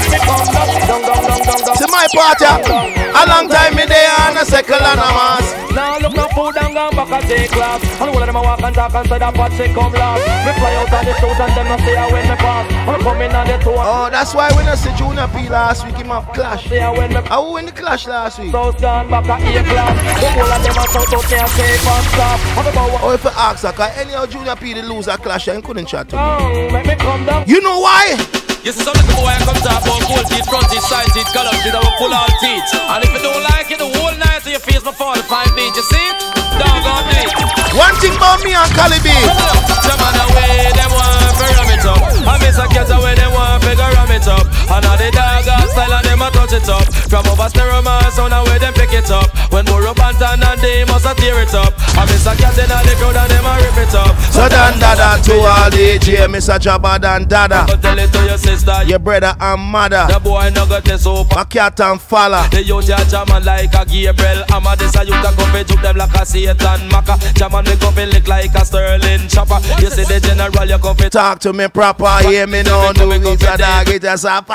Speaker 15: Down.
Speaker 7: See my party. A long time me there and a second and a mass.
Speaker 15: Now look no food and gone back and take class. And one of them a walk and talk and say that Patsy come last. Me fly out of the shoot and them not say I when me pass. I'm coming on the tour.
Speaker 7: Oh, that's why when I see Junior P last week, him have clash. I who win the clash last week?
Speaker 15: So gone back at A class. The whole of them a shout out there safe and stop.
Speaker 7: Oh, if I ask her, cause anyhow Junior P did lose a clash and couldn't chat to me.
Speaker 15: Make me come down.
Speaker 7: You know why?
Speaker 15: You see some little boy come talk about cold teeth, front teeth, side teeth, color teeth, I will pull all teeth. And if you don't like it, the whole night to your face my 45 beat, you see? Doggone it.
Speaker 7: One thing about me and Cali B.
Speaker 15: Some on the way, they want to ram it up. I miss a cat away, they want to ram it up. And all the dog style and them a touch it up. From over stereo man, sound away, them pick it up. When Burro Banton and they must tear it up. I miss a cat in all the crowd and them a rip it up.
Speaker 7: So Dan Dada to all the J, Mr. Jabba Dan Dada.
Speaker 15: Tell it to your sister,
Speaker 7: your brother and mother.
Speaker 15: The boy no got this up.
Speaker 7: My cat and fella.
Speaker 15: The youth ya jaman like a Gabriel. I'm a this a youth a come fi juke them like a Satan Maka. Jaman me come fi lick like a Sterling chopper. You see the general you come fi
Speaker 7: talk to me proper. Hear me no do it a dog it a sapper.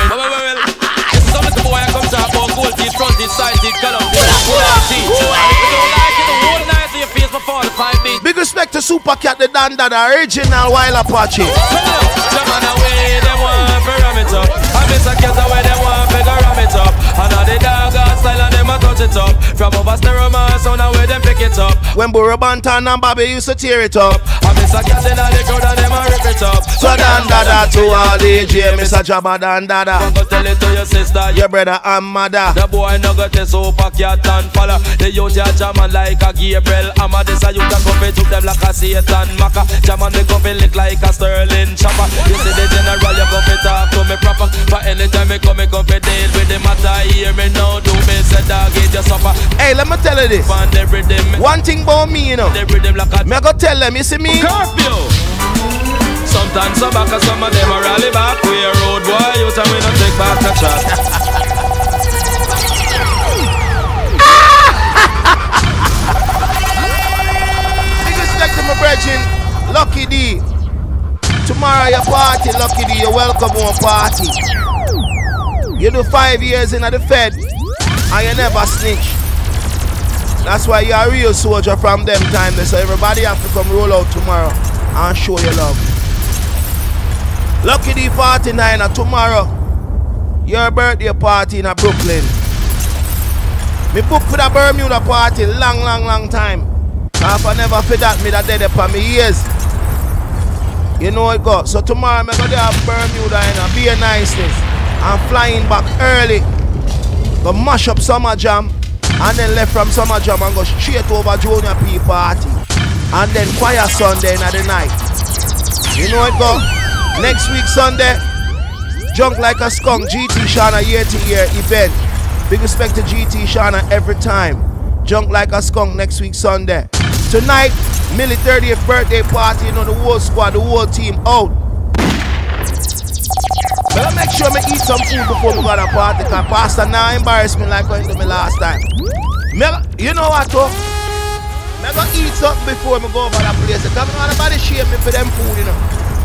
Speaker 15: Some of the boy come talk about gold teeth, front teeth, side teeth, color teeth. And if you don't like it, the whole night to your face for 45 beats.
Speaker 7: Big respect to Super Cat, the Dan Dada, original Wild Apache.
Speaker 15: Jaman away, they want to ram it up. I miss a cat away, they want to ram it up. And all the dog style and them a touch it up. From over stereo man, sound away, them pick it up.
Speaker 7: When Burro Banton and Bobby used to tear it up.
Speaker 15: I miss a cat in all the crowd and them a rip it up.
Speaker 7: So Dan Dada to all the J, Mr. Jabba Dan Dada.
Speaker 15: Tell it to your sister,
Speaker 7: your brother and mother.
Speaker 15: The boy no got this Super Cat and follow. The youth ya jaman like a Gabriel. I'm a this a youth a come fi juke them like a Satan Maka. Jaman me come fi lick like a Sterling chopper. You see the general you come fi talk to me proper. But anytime me come fi deal with the matter. Hear me now do me say dog eat your supper.
Speaker 7: Hey, let me tell you this. One thing about me, you know. Me I go tell them, you see me.
Speaker 15: Curfew. Sometimes some back and some of them are rally back. We a road boy, you tell me not take back the chat.
Speaker 7: Lucky D. Tomorrow your party, Lucky D. You're welcome home party. You do 5 years in the Fed and you never snitch. That's why you're a real soldier from them time. So everybody have to come roll out tomorrow and show your love. Lucky D 49 tomorrow. Your birthday party in Brooklyn. Me book for the Bermuda party long time. If I never feel that, me that dead upon me years. You know it go. So tomorrow I'm going to have Bermuda and be a niceness. I'm flying back early. Go mash up Summer Jam. And then left from Summer Jam and go straight over Junior P party. And then Choir Sunday in the night. You know it go. Next week Sunday, Junk Like a Skunk, GT Shana year-to-year event. Big respect to GT Shana every time. Junk Like a Skunk next week Sunday. Tonight, Millie 30th birthday party, you know, the whole squad, the whole team out. But make sure I eat some food before we go to the party, because Pastor now embarrassed me like I did me last time. You know what, though? I'm going to eat something before we go over that place. Because nobody shame me for them food, you know.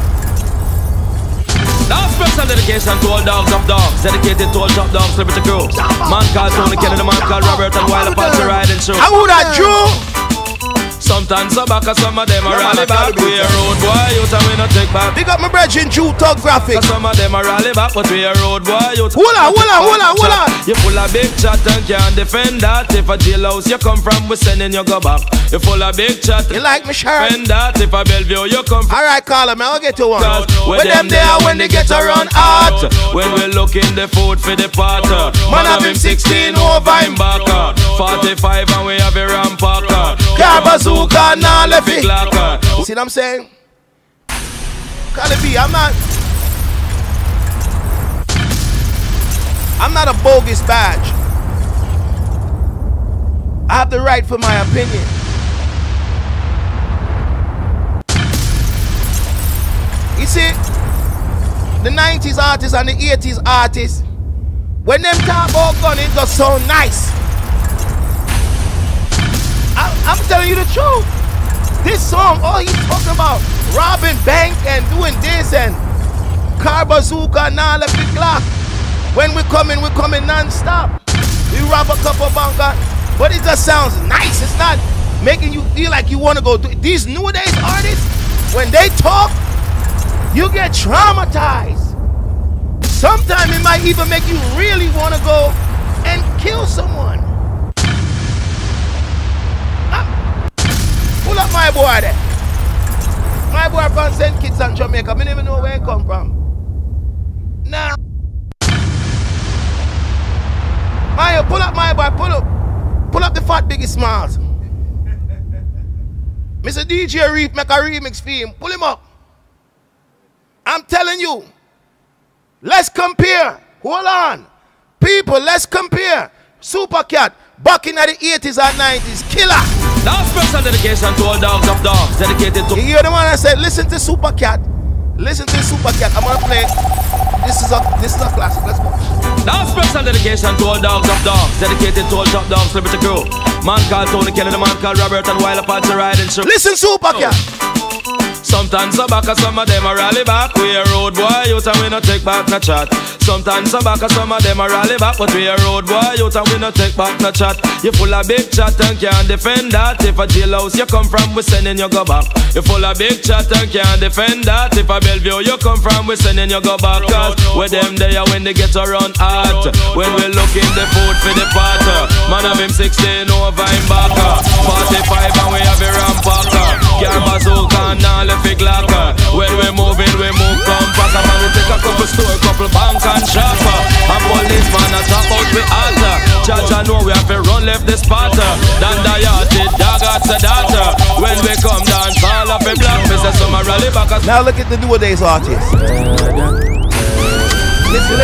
Speaker 19: Now special dedication to all dogs of dogs, dedicated to all top dogs, Liberty Crew. Man called Tony Kelly, the man called Robert, and while upon the riding show.
Speaker 7: How would I Drew?
Speaker 19: Sometimes some back, some of them are rally back. We a road boy, you and we not take back.
Speaker 7: Big up my brethren, Drew Tug Graphics.
Speaker 19: Some of them are rally back, but we a road boy, you.
Speaker 7: Hold on.
Speaker 19: You full of big chat and can't defend that. If a jailhouse you come from, we sending you go back. You full of big chat.
Speaker 7: You like me shirt?
Speaker 19: Defend that. If a Bellevue you come from.
Speaker 7: Alright, call him, I'll get you one.
Speaker 19: With them there when they get around hot. When we looking the food for the pot. Man have him 16 over him back. 45 and we have a rampacker.
Speaker 7: Car bazooka now left it. See what I'm saying? Cali B, I'm not a bogus badge. I have the right for my opinion. You see, the 90s artists and the 80s artists, when them talk about gun, it just so nice. I'm telling you the truth. This song, all he's talking about, robbing bank and doing this and car bazooka and all of the clock. When we coming non-stop. We rob a couple bunker, but it just sounds nice. It's not making you feel like you want to go. These nowadays artists, when they talk, you get traumatized. Sometimes it might even make you really want to go and kill someone. Pull up my boy there. My boy from St. Kitts and Jamaica. I don't even know where he come from. Nah. Mayo, pull up my boy. Pull up the fat Biggie Smalls. Mr. DJ Reef make a remix for him. Pull him up. I'm telling you. Let's compare. Hold on. People, let's compare. Super Cat, back in the 80s and 90s. Killer.
Speaker 19: Now special dedication to all dogs of dogs, dedicated to.
Speaker 7: You hear the one I said, listen to Super Cat. Listen to Super Cat. I'm gonna play. This is a classic. Let's go.
Speaker 19: Now special dedication to all dogs of dogs, dedicated to all top dogs, Liberty Crew. Man called Tony Kelly, the man called Robert, and while upon the riding show.
Speaker 7: Listen, Super Cat.
Speaker 19: Sometimes a back, some of them are rally back. We a road boy, you and we no take back no chat. Sometimes a back, some of them are rally back, but we a road boy, you and we no take back no chat. You full of big chat and can't defend that. If a jailhouse you come from, we sending you go back. You full of big chat and can't defend that. If a Bellevue you come from, we sending you go back. Cause with them there when they get around hot. When we looking the food for the pot. Man have him 16 over him back. 45 and we have a rampacker. Car bazooka and all the big locker. When we move compact. Man we take a couple store, couple bank and shopper. And policeman a top out with altar. Chacha know we have to run left the spotter. Dan Dayati, dog at the daughter. When we come down, fall up a black. Mr. Summer rally back.
Speaker 7: Now look at the nowadays artists. Listen.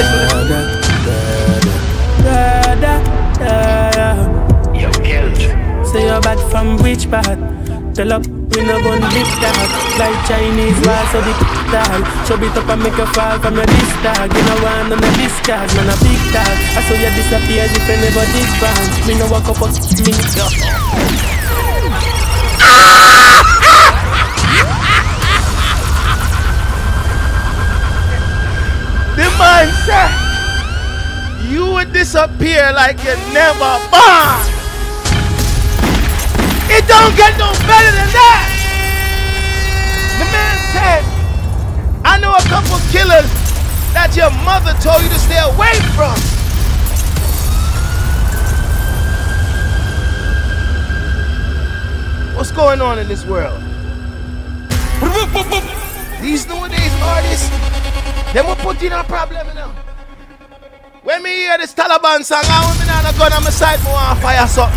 Speaker 20: Yo, say you're bad from which part? Tell up, we no gon' dip that. Like Chinese wall, so the tag. Show it up and make a fall from your disc tag. You know one on the discard, man a big tag. I saw you disappear if you never did bound. Me no walk up on me.
Speaker 7: man said you would disappear like you never born. It don't get no better than that. The man said, I know a couple killers that your mother told you to stay away from. What's going on in this world? These nowadays artists, they will put in a problem, you know. When me hear this Taliban song, I want me on a gun on my side, I want to fire something.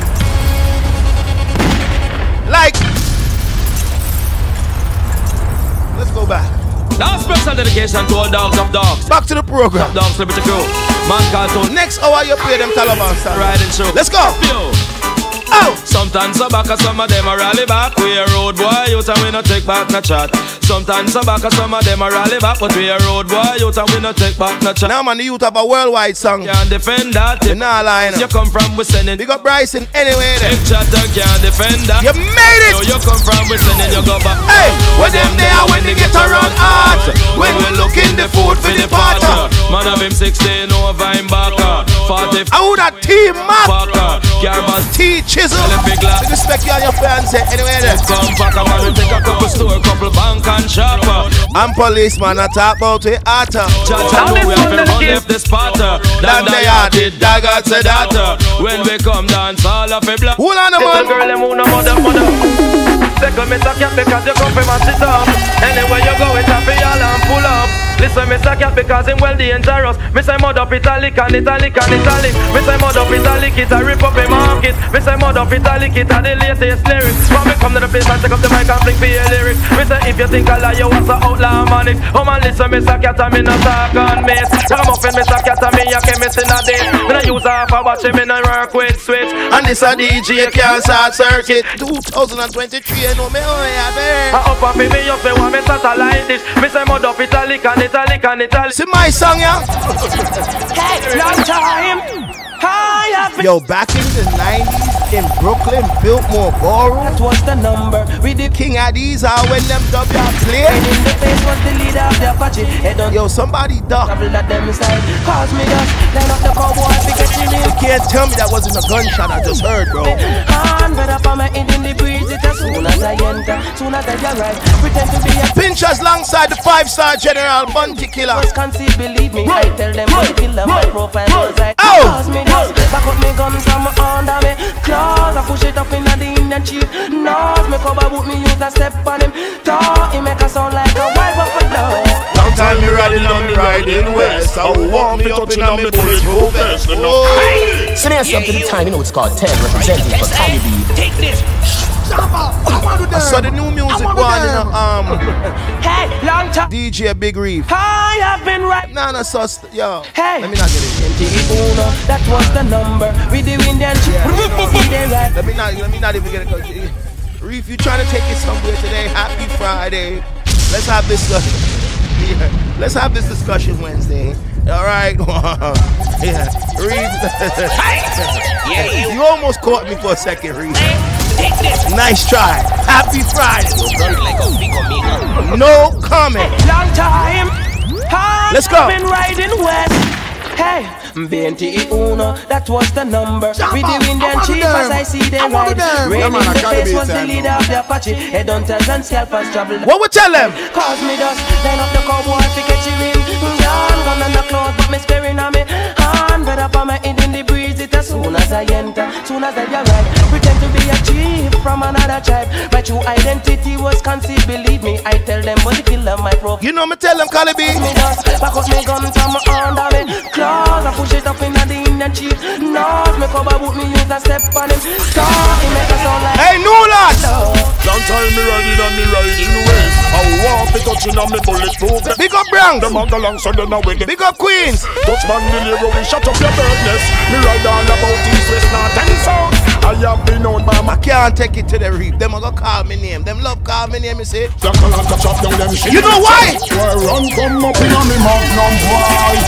Speaker 7: Like, let's go back.
Speaker 19: Now special dedication to all dogs of dogs.
Speaker 7: Back to the program.
Speaker 19: Top dogs, Liberty Crew. Man called to
Speaker 7: next hour you play them Taliban songs.
Speaker 19: Riding show.
Speaker 7: Let's go.
Speaker 19: Yo. Oh. Sometimes I back, some of them a rally back. We a road boy, you and we no take back no chat. Sometimes I back, some of them a rally back, but we a road boy, you and we no take back no chat.
Speaker 7: Now man, the youth have a worldwide song.
Speaker 19: Can't defend that.
Speaker 7: You're not lying.
Speaker 19: You come from we sending.
Speaker 7: Big up Bryson anyway then.
Speaker 19: If chatter can't defend that.
Speaker 7: You made it.
Speaker 19: So you come from we sending, you go back.
Speaker 7: Hey, when them there when they get around hard. When we looking the food for the party.
Speaker 19: Man of him 16 over him back. 40.
Speaker 7: I would have team map.
Speaker 19: Carbon
Speaker 7: T Chisel. Big respect you and your fans anyway then.
Speaker 19: Come back and we take a couple store, couple bank and shop.
Speaker 7: I'm policeman, I talk about it hotter.
Speaker 19: Chacha know we have to run if this spotter. Down the yard, it dagger to that. When we come dance, all of it black.
Speaker 7: Hold on a man.
Speaker 19: Girl, them who no mother. Second, Mr. Cat, because you come from a sit up. Anywhere you go, it's happy all and pull up. Listen, Mr. Cat, because him well dangerous. Me say mud up italic and italic and italic. Me say mud up italic, it a rip up a market. Me say mud up italic, it a the latest lyrics. When me come to the place and take up the mic and flick for your lyrics. Me say if you think I lie, you was a outlaw man it. Oh man, listen, Mr. Cat, and me no talk on mate. Come up in Mr. Cat, and me a chemist in a day. Me no use half a watch, me no work with switch. And this a DJ can't start circuit.
Speaker 7: 2023, you know me, oh yeah, baby.
Speaker 19: I up and me up, me want me satellite dish. Me say mud up italic and italic and italic.
Speaker 7: See my song, yeah?
Speaker 19: Hey, long time.
Speaker 7: Yo, back in the 90s in Brooklyn, Biltmore Ballroom.
Speaker 15: That was the number with the
Speaker 7: King Addies, when them dub y'all play.
Speaker 15: And in the face was the leader of the Apache. Head on.
Speaker 7: Yo, somebody duck.
Speaker 15: Couple of them inside. Cause me dust. Line up the cowboy, because
Speaker 7: you can't tell me that wasn't a gunshot I just heard, bro.
Speaker 15: And better for my in the breeze. It as soon as I enter, soon as I arrive. Pretend to be a
Speaker 7: Pinchers alongside the 5-star General Bunty Killer.
Speaker 15: Was conceived, believe me. I tell them what killer my profile was like. Cause me dust. Back up me guns from under me claws. I push it up in the Indian chief nose. Me cover boot me use a step on him toe. He make a sound like a wife of a dog.
Speaker 2: Long time me riding west. I want me touching on me bulletproof vest.
Speaker 21: So there's something to the time, you know it's called 10 representing for Tiny B.
Speaker 15: Take this.
Speaker 7: I saw the new music going in
Speaker 15: Hey, long time
Speaker 7: DJ Big Reef.
Speaker 15: I have been right.
Speaker 7: Nah, no, sus. Yo,
Speaker 15: hey,
Speaker 7: let me not get it.
Speaker 15: That was the number with the Indian chief.
Speaker 7: Let me not even get it. Reef, you trying to take it somewhere today? Happy Friday. Let's have this. Let's have this discussion Wednesday. All right. Yeah, Reef. You almost caught me for a second, Reef. Nice try. Happy Friday. No comment.
Speaker 15: Long time.
Speaker 7: Let's go.
Speaker 15: Been riding west. Hey, BNT that was the number. With the Indian chief as I see them ride. Rain in the face was the leader of the Apache. Headhunters and scalpers travel.
Speaker 7: What would tell them?
Speaker 15: Cause me dust. Line up the cowboy to catch you in. John gun on the clothes but me sparing on me. Hand better for my in the breeze. It as soon as I enter, soon as I arrive. Pretend to be a chief from another tribe. My true identity was conceived, believe me. I tell them but the killer my profile.
Speaker 7: You know me tell them Calibi.
Speaker 15: Me dust. Back up me gun from under me. I push it up in the Indian chief nose. Me cover boot me use a step on him toe. He make a sound like
Speaker 7: hey, new lad.
Speaker 2: Long time me riding west. I want me touching on me bulletproof.
Speaker 7: Big up Bronx.
Speaker 2: Them out along so then I win.
Speaker 7: Big up Queens.
Speaker 2: Dutchman Deliver, we shut up your birdness. Me ride all about east, west, north and south. I have been known by my.
Speaker 7: I can't take it to the Reef. Them are gonna call me name. Them love call me name, you see.
Speaker 2: You
Speaker 7: know why?
Speaker 2: Why run come up in on me magnum boy.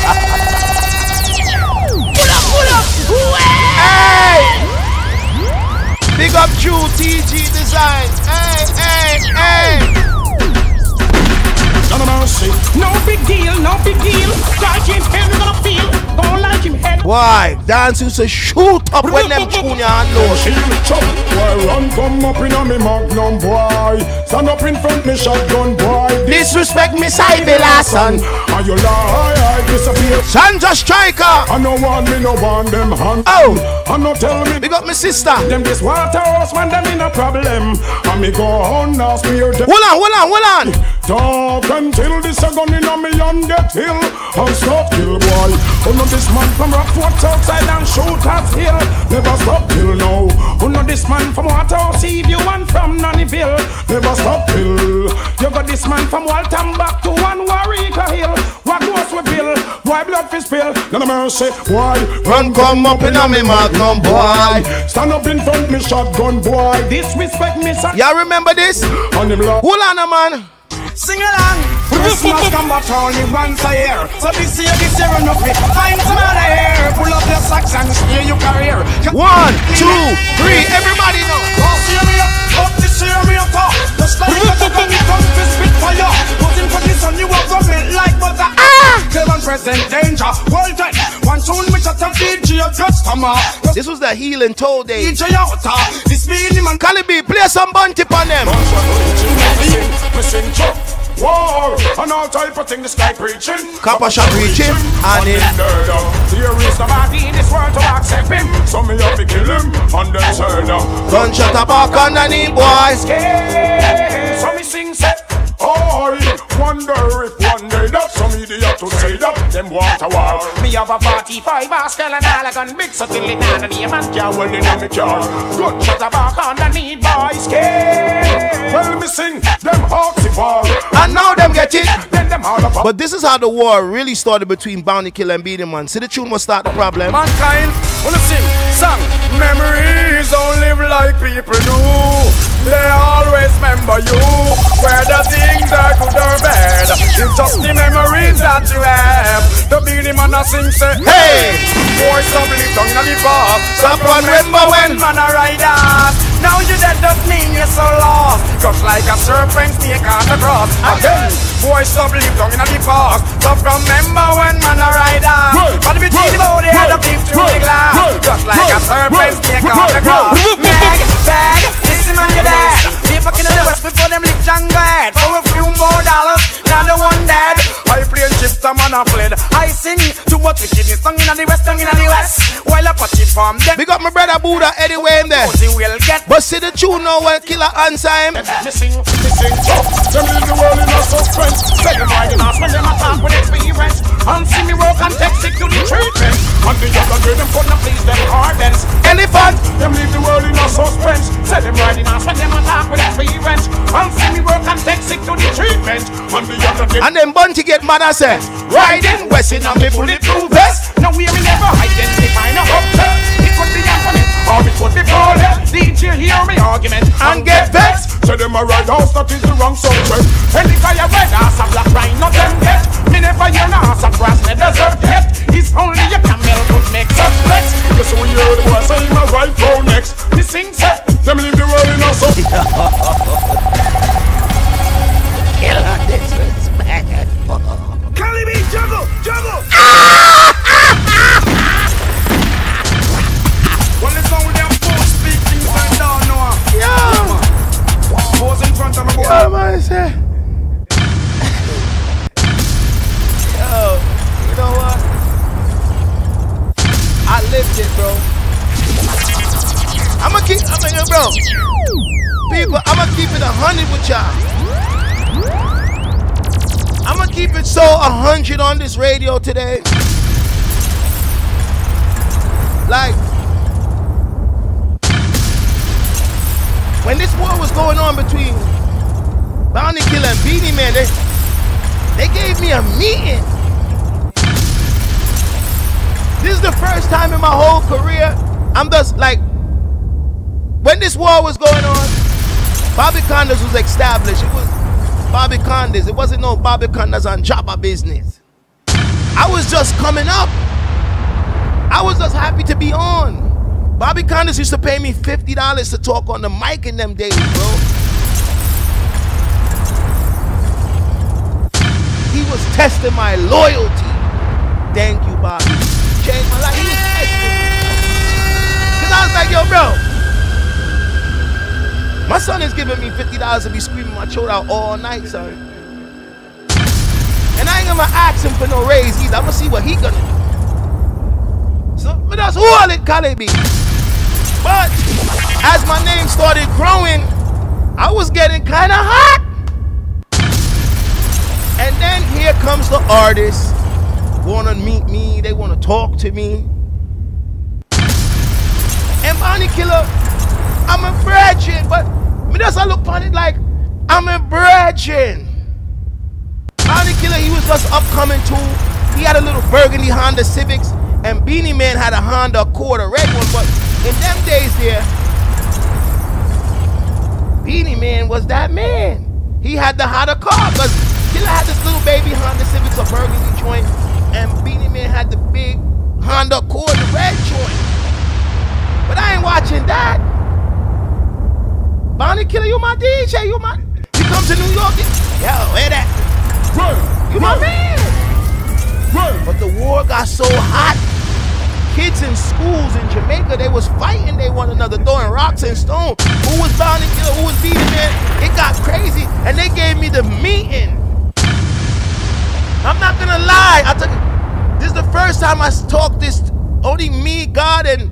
Speaker 7: Pull up. Hey! Big up True TG Design. Hey.
Speaker 2: No mercy.
Speaker 12: No big deal, no big deal. Like him head, we gonna feel. Don't like him head.
Speaker 7: Why? Dance used to shoot up when them junior and low.
Speaker 1: Boy, run come up in a me magnum, boy. Stand up in front me shotgun, boy.
Speaker 7: Disrespect me, Saibel son.
Speaker 1: And you lie, disappear.
Speaker 7: Sandra Striker.
Speaker 1: I no want me, no want them hand.
Speaker 7: Oh,
Speaker 1: I no tell me.
Speaker 7: Big up my sister.
Speaker 1: Them this water house when them in a problem. And me go on now spear them.
Speaker 7: Hold on.
Speaker 1: Talk until this a gun in a me and get hill. And stop kill, boy. Oh no, this man from Rockford outside and shoot at hill. Never stop kill now. Oh no, this man from Waterhouse, see you one from Nonnyville. Never stop kill. You got this man from Waltham back to one Warwick Hill. What goes with Bill? Why blood fi spill? None of mercy. Why?
Speaker 7: Run come up in a me magnum, boy.
Speaker 1: Stand up in front me shotgun, boy. Disrespect me, son.
Speaker 7: Y'all remember this?
Speaker 1: On him love.
Speaker 7: Hold on, man.
Speaker 12: Sing along. Christmas come back only once a year. So this year enough it. Find some other here. Pull up your socks and steer your career.
Speaker 7: 1, 2, 3, everybody know.
Speaker 12: Oh, see me up this year me up. Just like the gun come to spit fire. Put in position you up from it like butter. Clever present danger. World time. One tune which a DJ customer.
Speaker 7: This was the healing toll day.
Speaker 12: DJ out. This mean man.
Speaker 7: Calibi, play some bunty on them.
Speaker 1: War and all type of thing the sky preaching.
Speaker 7: Copper shot preaching and in
Speaker 1: theories nobody in this world to accept him. So me have to kill him and then turn up.
Speaker 7: Gunshot a back underneath, boy.
Speaker 1: So me sing say, oh, wonder if one day that some idiot to say that them want a war.
Speaker 12: Me have a 45 Oscar and all a gun big so till it down and the man
Speaker 1: can't hold it in the car.
Speaker 12: Gunshot a back underneath, boys.
Speaker 1: Well me sing them hawks fall.
Speaker 7: And now them get it. But this is how the war really started between Bounty Killer and Beenie Man. See the tune will start the problem.
Speaker 1: Mankind wanna sing song. Memories don't live like people do. They always remember you. Whether things are good or bad, it's just the memories that you have. The Beenie Man a sing say, hey, boy, stop live down in the past.
Speaker 7: Stop and remember when
Speaker 12: man a ride us. Now you dead don't mean you're so lost. Just like a serpent snake on the cross. Again, boy, stop live down in the past. Stop remember when man a ride us. But if you see the body, head up deep through the glass. Just like a serpent snake on the cross. Bag, listen man, you're dead. People in the west before them lick jungle head. For a few more dollars, now the one dead. I play chips, the man a fled. I sing too much wickedness, song in the west, song in the west. While I put it from them.
Speaker 7: Big up my brother Buddha anyway in there. But see the tune now when Killer answer him.
Speaker 1: Missing, them leave the world in a suspense. Say them right in us when them attack with experience. And see me work and take sick to the treatment. And the other day them couldn't please them hardens.
Speaker 7: Elephant,
Speaker 1: them leave the world in a suspense. Say them right in us when them attack with experience. And see me work and take sick to the treatment. And the other day
Speaker 7: and then Bunty get mad and say,
Speaker 12: riding west in a me bulletproof vest. Now we will never identify no object. It could be Anthony or it could be Paul. DJ hear me argument and get vexed.
Speaker 1: Say them a right house, that is the wrong subject.
Speaker 12: Any guy a red ass a black rhino not them get. Me never hear no ass a grass in the desert yet. It's only a camel could make suspects.
Speaker 1: Yes, we hear the boy say him a right row next.
Speaker 12: Me sing say,
Speaker 1: them leave the world in a suspense.
Speaker 7: Killer disrespect.
Speaker 12: Calibi, juggle.
Speaker 1: Well, it's only them four speaking I don't know.
Speaker 7: Yo,
Speaker 1: pose in front of me.
Speaker 7: Yo, man, say. Yo, you know what? I lived it, bro. Bro. People, I'ma keep it 100 with y'all. I'ma keep it so 100 on this radio today. Like, when this war was going on between Bounty Killer and Beenie Man, they gave me a meeting. This is the first time in my whole career I'm just like, when this war was going on, Bobby Condas was established. It was Bobby Condas. It wasn't no Bobby Condas on Jabba business. I was just coming up. I was just happy to be on. Bobby Condas used to pay me $50 to talk on the mic in them days, bro. He was testing my loyalty. Thank you, Bobby. Changed my life. He was testing me. Because I was like, yo, bro. My son is giving me $50 to be screaming my throat out all night, son. And I ain't gonna ask him for no raise either. I'm gonna see what he gonna do. So, but that's all it gotta be. But as my name started growing, I was getting kind of hot. And then here comes the artists, wanna meet me, they wanna talk to me. And Bonnie Killer, I'm a virgin, but me just I look on it like I'm a virgin. Bonnie Killer, he was just upcoming too. He had a little burgundy Honda Civics, and Beanie Man had a Honda Accord, a red one. But in them days there, Beanie Man was that man. He had the hotter car, because Killer had this little baby Honda Civics, a burgundy joint, and Beanie Man had the big Honda Accord, the red joint. But I ain't watching that. Bonnie Killer, you my DJ, you come to New York, yo, where that? You my man. But the war got so hot. Kids in schools in Jamaica, they was fighting one another, throwing rocks and stones. Who was Bonnie Killer? Who was Beanie Man? It got crazy, and they gave me the meeting. I'm not gonna lie. This is the first time I talked this. Only me, God, and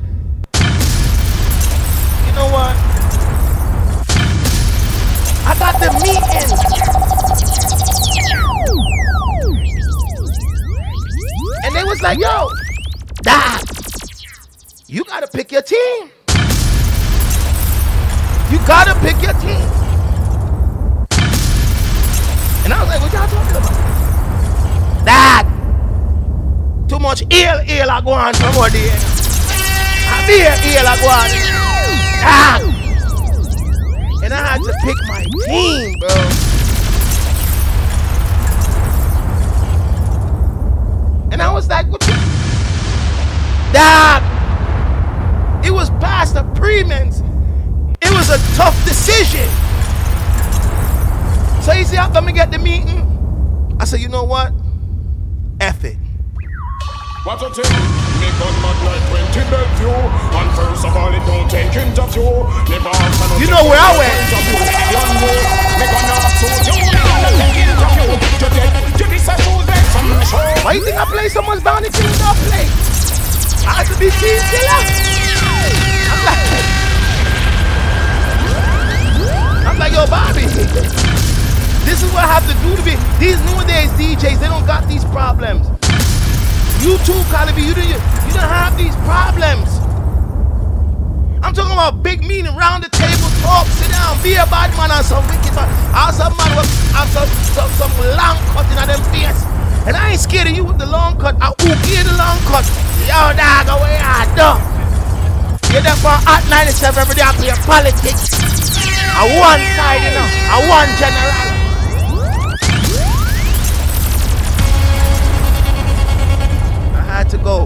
Speaker 7: you know what? I got the meeting. And they was like, yo, Doc, you gotta pick your team. You gotta pick your team. And I was like, what y'all talking about? Doc, too much ill I go on from what there. I beer ill I go on. Doc. And I had to pick my team, bro. And I was like, what you? Dad, it was past the pre-mens. It was a tough decision. So you see how come we get the meeting? I said, you know what? F it.
Speaker 1: What a thing, make on mad like 20 Bellevue. And first of all, it don't take interview. Never answer no.
Speaker 7: You know where I went? Why you think I play so much Bonnie Killer? Don't play. I had to be team killer. I'm like, yo, Bobby. This is what I have to do to be. These nowadays DJs, they don't got these problems. You too, Calibi, you don't have these problems. I'm talking about big meeting, round the table, talk, sit down, be a bad man and some wicked man. I some man with some long cut in them face. And I ain't scared of you with the long cut. I who give the long cut. Yo, dog, away I do. You're there for Hot 97 every day, I play politics. I one side, you know. I one general. To go.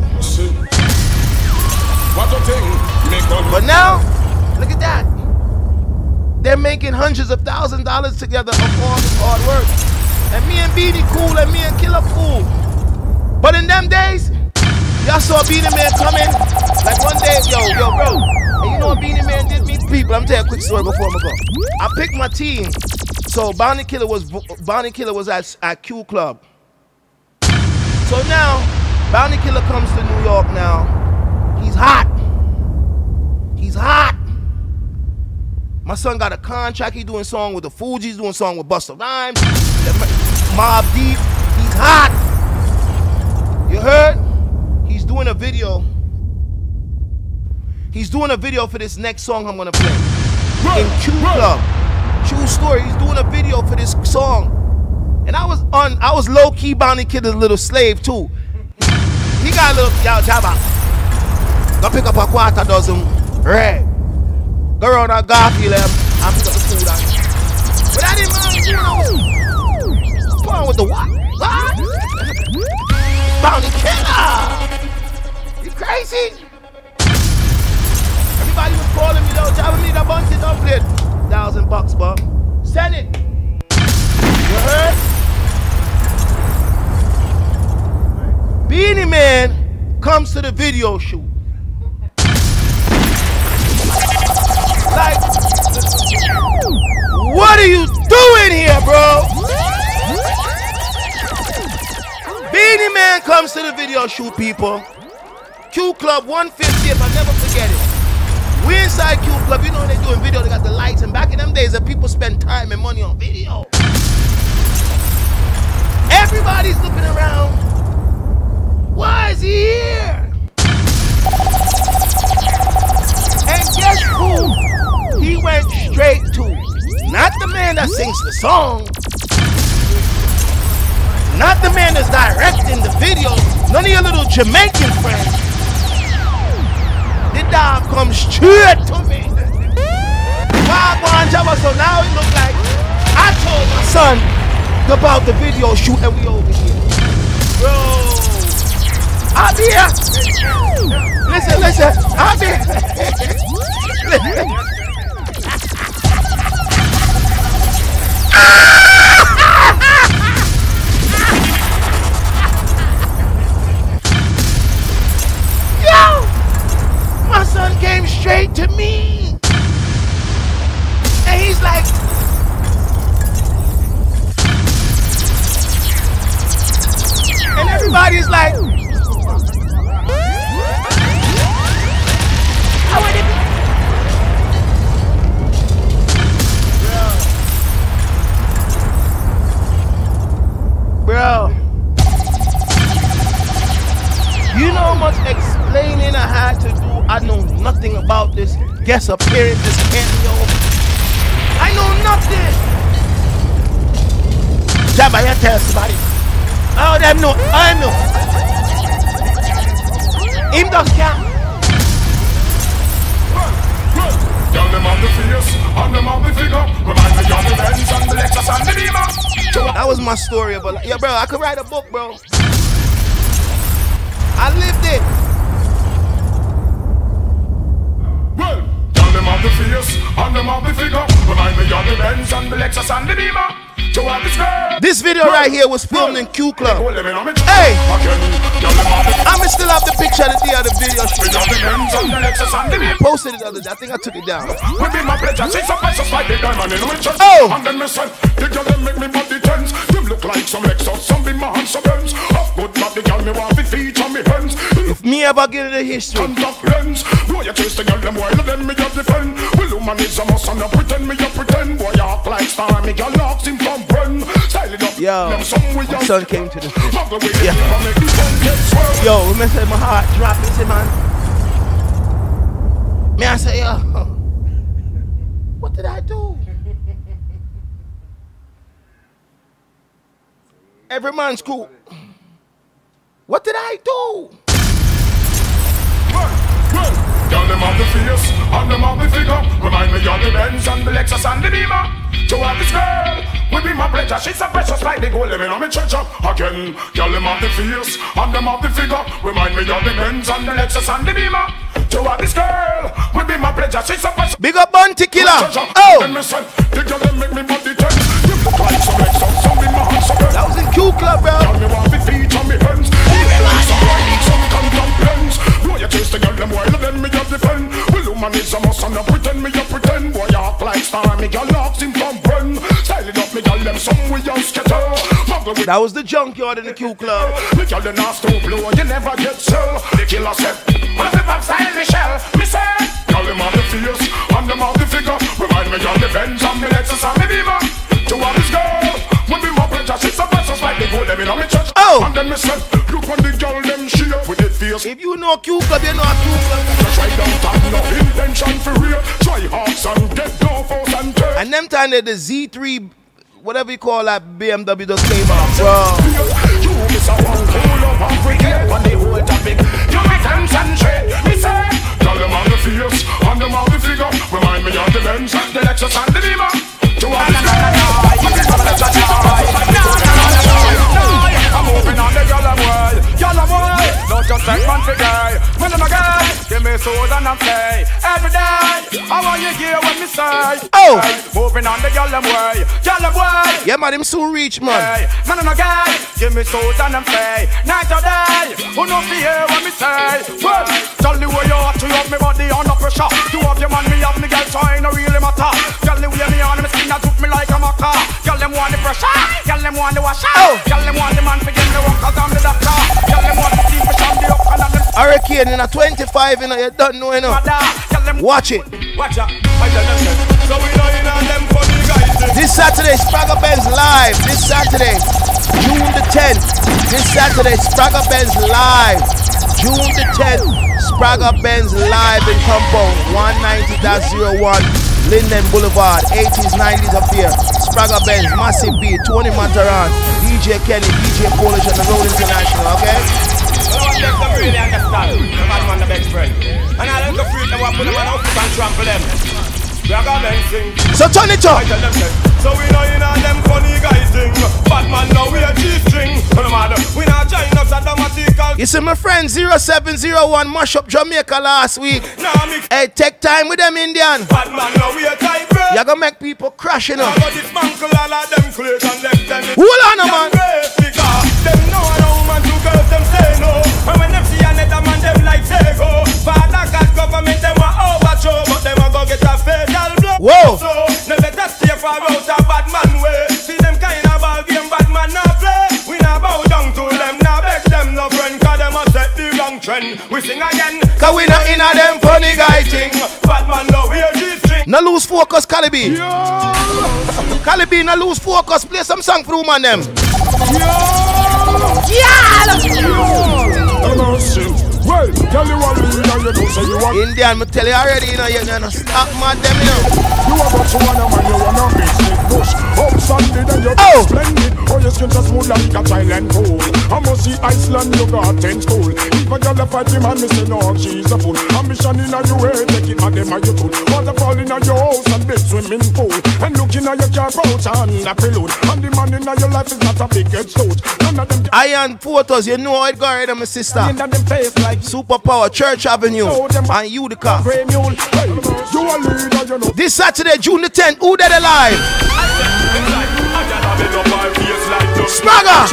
Speaker 7: But now, look at that. They're making hundreds of thousands of dollars together of all this hard work. And me and Beanie cool, and me and Killer cool. But in them days, y'all saw Beanie Man coming. Like one day, yo, bro. And you know what Beanie Man did me? People, I'm telling you a quick story before I go. I picked my team. So Bonnie Killer was at Q Club. So now, Bonnie Killer comes to New York now. He's hot. He's hot. My son got a contract. He's doing a song with the Fugees, doing a song with Busta Rhymes, Mobb Deep. He's hot. You heard? He's doing a video. He's doing a video for this next song I'm gonna play. In Q Club. True story. He's doing a video for this song. And I was low-key Bonnie Killer's little slave too. He got a little, yo, Jabba. Go pick up a quarter dozen red. Go around a Garfield and pick up the food on. But I didn't mind, you know. Going with the what? What? Bonnie Killer. You crazy? Everybody was calling me though. Jabba me the bunch of don't play $1,000 bucks, bro. Send it. You heard? Beanie Man comes to the video shoot. Like, what are you doing here, bro? Beanie Man comes to the video shoot, people. Q Club 150th, I'll never forget it. We inside Q Club, you know when they're doing video, they got the lights, and back in them days, that people spend time and money on video. Everybody's looking around. Why is he here? And guess who he went straight to? Not the man that sings the song. Not the man that's directing the video. None of your little Jamaican friends. The dog comes straight to me. So now it looks like I told my son about the video shoot and we over here. Bro, I'll be here. Listen, I'll be here. Yo, my son came straight to me. And he's like, and everybody's like, I want it. Bro, you know how much explaining I had to do? I know nothing about this guest appearance, this cameo. I know nothing. Jabba, you tell somebody. Oh, them know. I know. Him does count.
Speaker 1: Tell them on the face, on them on the figure. Remind me of the Benz and the Lexus and the Beamer.
Speaker 7: That was my story about. Yeah, bro, I could write a book, bro. I lived it.
Speaker 1: Well, tell them on the face, on them on the figure. Remind me of the Benz and the Lexus and the Beamer.
Speaker 7: This video right here was filmed in Q Club. Hey, I'ma still have the picture of the day of the video shoot. I posted it the other day. I think I took it down. Oh,
Speaker 1: and then me say, the girl them make me body tense. Them look like some Lexus, some be my hands, some Benz. Of good body girl me want to feature me hands.
Speaker 7: If me ever get into history,
Speaker 1: boy you chase the girl them while them me just defend. Well, woman is a must and you pretend me you pretend. Boy you act like star, me girl knocks him from.
Speaker 7: Yo, my son came to the yeah. Yo, me say my heart drop. Me say, man. Me I say, yo, what did I do? Every man's cool. What did I do?
Speaker 1: Tell them on the face, on them on the figure. Remind me of the Benz and the Lexus and the Beamer. To have this girl will be my pleasure. She's so precious like the gold living on me treasure. Again, tell them on the face, on them on the figure. Remind me of the Benz and the Lexus and the Beamer. To have this girl will be my pleasure. She's so precious.
Speaker 7: Big up Bounty Killer. Oh,
Speaker 1: the girl them make me body tense. You look like some Lexus, some be my hands, some
Speaker 7: that was in Q Club, bro.
Speaker 1: Tell me what the feet on me hands. Even like some boy need some complaints. Boy you chase the girl them while then me just defend. Well, woman is a must and you pretend me you pretend. Boy you act like star, me girl knocks him from friend. Style it up, me girl them some we just scatter.
Speaker 7: That was the junkyard in the Q Club.
Speaker 1: Me girl them not too blow, you never get sell. The killer said, what the pop style Michelle? Me say, girl them on the face, on them on the figure. Remind me of the Benz and the Lexus and the Beamer. To have this girl would be my pleasure. She's so precious like the gold them in my church.
Speaker 7: Oh,
Speaker 1: and then me said, look on the girl them share with it face.
Speaker 7: If you know Q Club, you know Q Club.
Speaker 1: Try downtown, no intention for real. Try hearts and get no force and turn.
Speaker 7: And them time that the Z3, whatever you call that BMW just came out, bro.
Speaker 1: You miss a one cool up and forget on the whole topic. You make concentrate, me say. Tell them on the face, on them on the figure. Remind me of the Benz, the Lexus and the Beamer. To all the I'm moving on the yellow boy. Don't just take man for guy. When I'm a guy, give me soul and I'm play every day.
Speaker 12: I want you hear what me say.
Speaker 7: Oh!
Speaker 12: Moving on the girl them way. Girl them way.
Speaker 7: Yeah, man, him soon reach, man.
Speaker 12: Hey, man, I'm a guy. Give me suit and them pay. Night or day. Who know fi hear what me say? Well, tell the way you have to have me body under pressure. You have your man, me have me girl, so I ain't no really matter. Tell the way me on me skin that took me like a maca. Girl them want the pressure. Girl them want the washer. Girl them want the man for get the work 'cause I'm the doctor. Girl them want the team for sham the up and them.
Speaker 7: Hurricane in a 25, you know, you don't know, you know. Watch it.
Speaker 12: Watch out. So we know you know them funny guys.
Speaker 7: This Saturday, Spragga Benz live. This Saturday, June the 10th. This Saturday, Spragga Benz live. June the 10th, Spragga Benz live in Compound 190-01 Linden Boulevard. 80s, 90s affair. Spragga Benz, Massive B, Tony Montaran, DJ Kenny, DJ Polish, and the Road International, okay?
Speaker 12: I want them to really understand. The man want the best friend. And I don't go free them up with them and out and trample them.
Speaker 7: So turn it up.
Speaker 12: So we know you know them funny guys thing. Bad man now we a G-string. We not join up at the
Speaker 7: You see my friend 0701 mash up Jamaica last week. Hey, take time with them Indian.
Speaker 12: Bad man now we a type.
Speaker 7: You're gonna make people crash, you know.
Speaker 12: Hold
Speaker 7: on, man.
Speaker 12: Them know a woman to girls them say no. And when them see another man them like say go. Father God government them a overthrow, but them a go get a fatal blow.
Speaker 7: Whoa.
Speaker 12: So no better stay far out a bad man way. See them kind of ball game bad man now play. We now bow down to them, now beg them no friend. 'Cause them a set the wrong trend. We sing again.
Speaker 7: 'Cause we not in a them funny guy thing.
Speaker 12: Bad man now we a G-string.
Speaker 7: No lose focus, Calibi. Calibi, no lose focus. Play some song for man them.
Speaker 1: Well, tell you what, you know, say you want.
Speaker 7: Indian, me tell you already, you know, you know, stop mad them, you know.
Speaker 1: You are what you wanna man, you wanna business push. Up Sunday, then you're splendid. Oh, your skin just smooth like a Thailand pool. I must see Iceland, you got 10 school. If a girl fight him and me say no, she's a fool. Ambition in a you way, take it at them and you cool. Waterfall in a your house and big swimming pool. And looking at your car pouch and a prelude. And the man in your life is not a big head stone. None of them
Speaker 7: Iron photos, you know how it go already, my sister. Superpower, Church Avenue, and Utica. This Saturday, June the 10th, who dead alive? Spragga!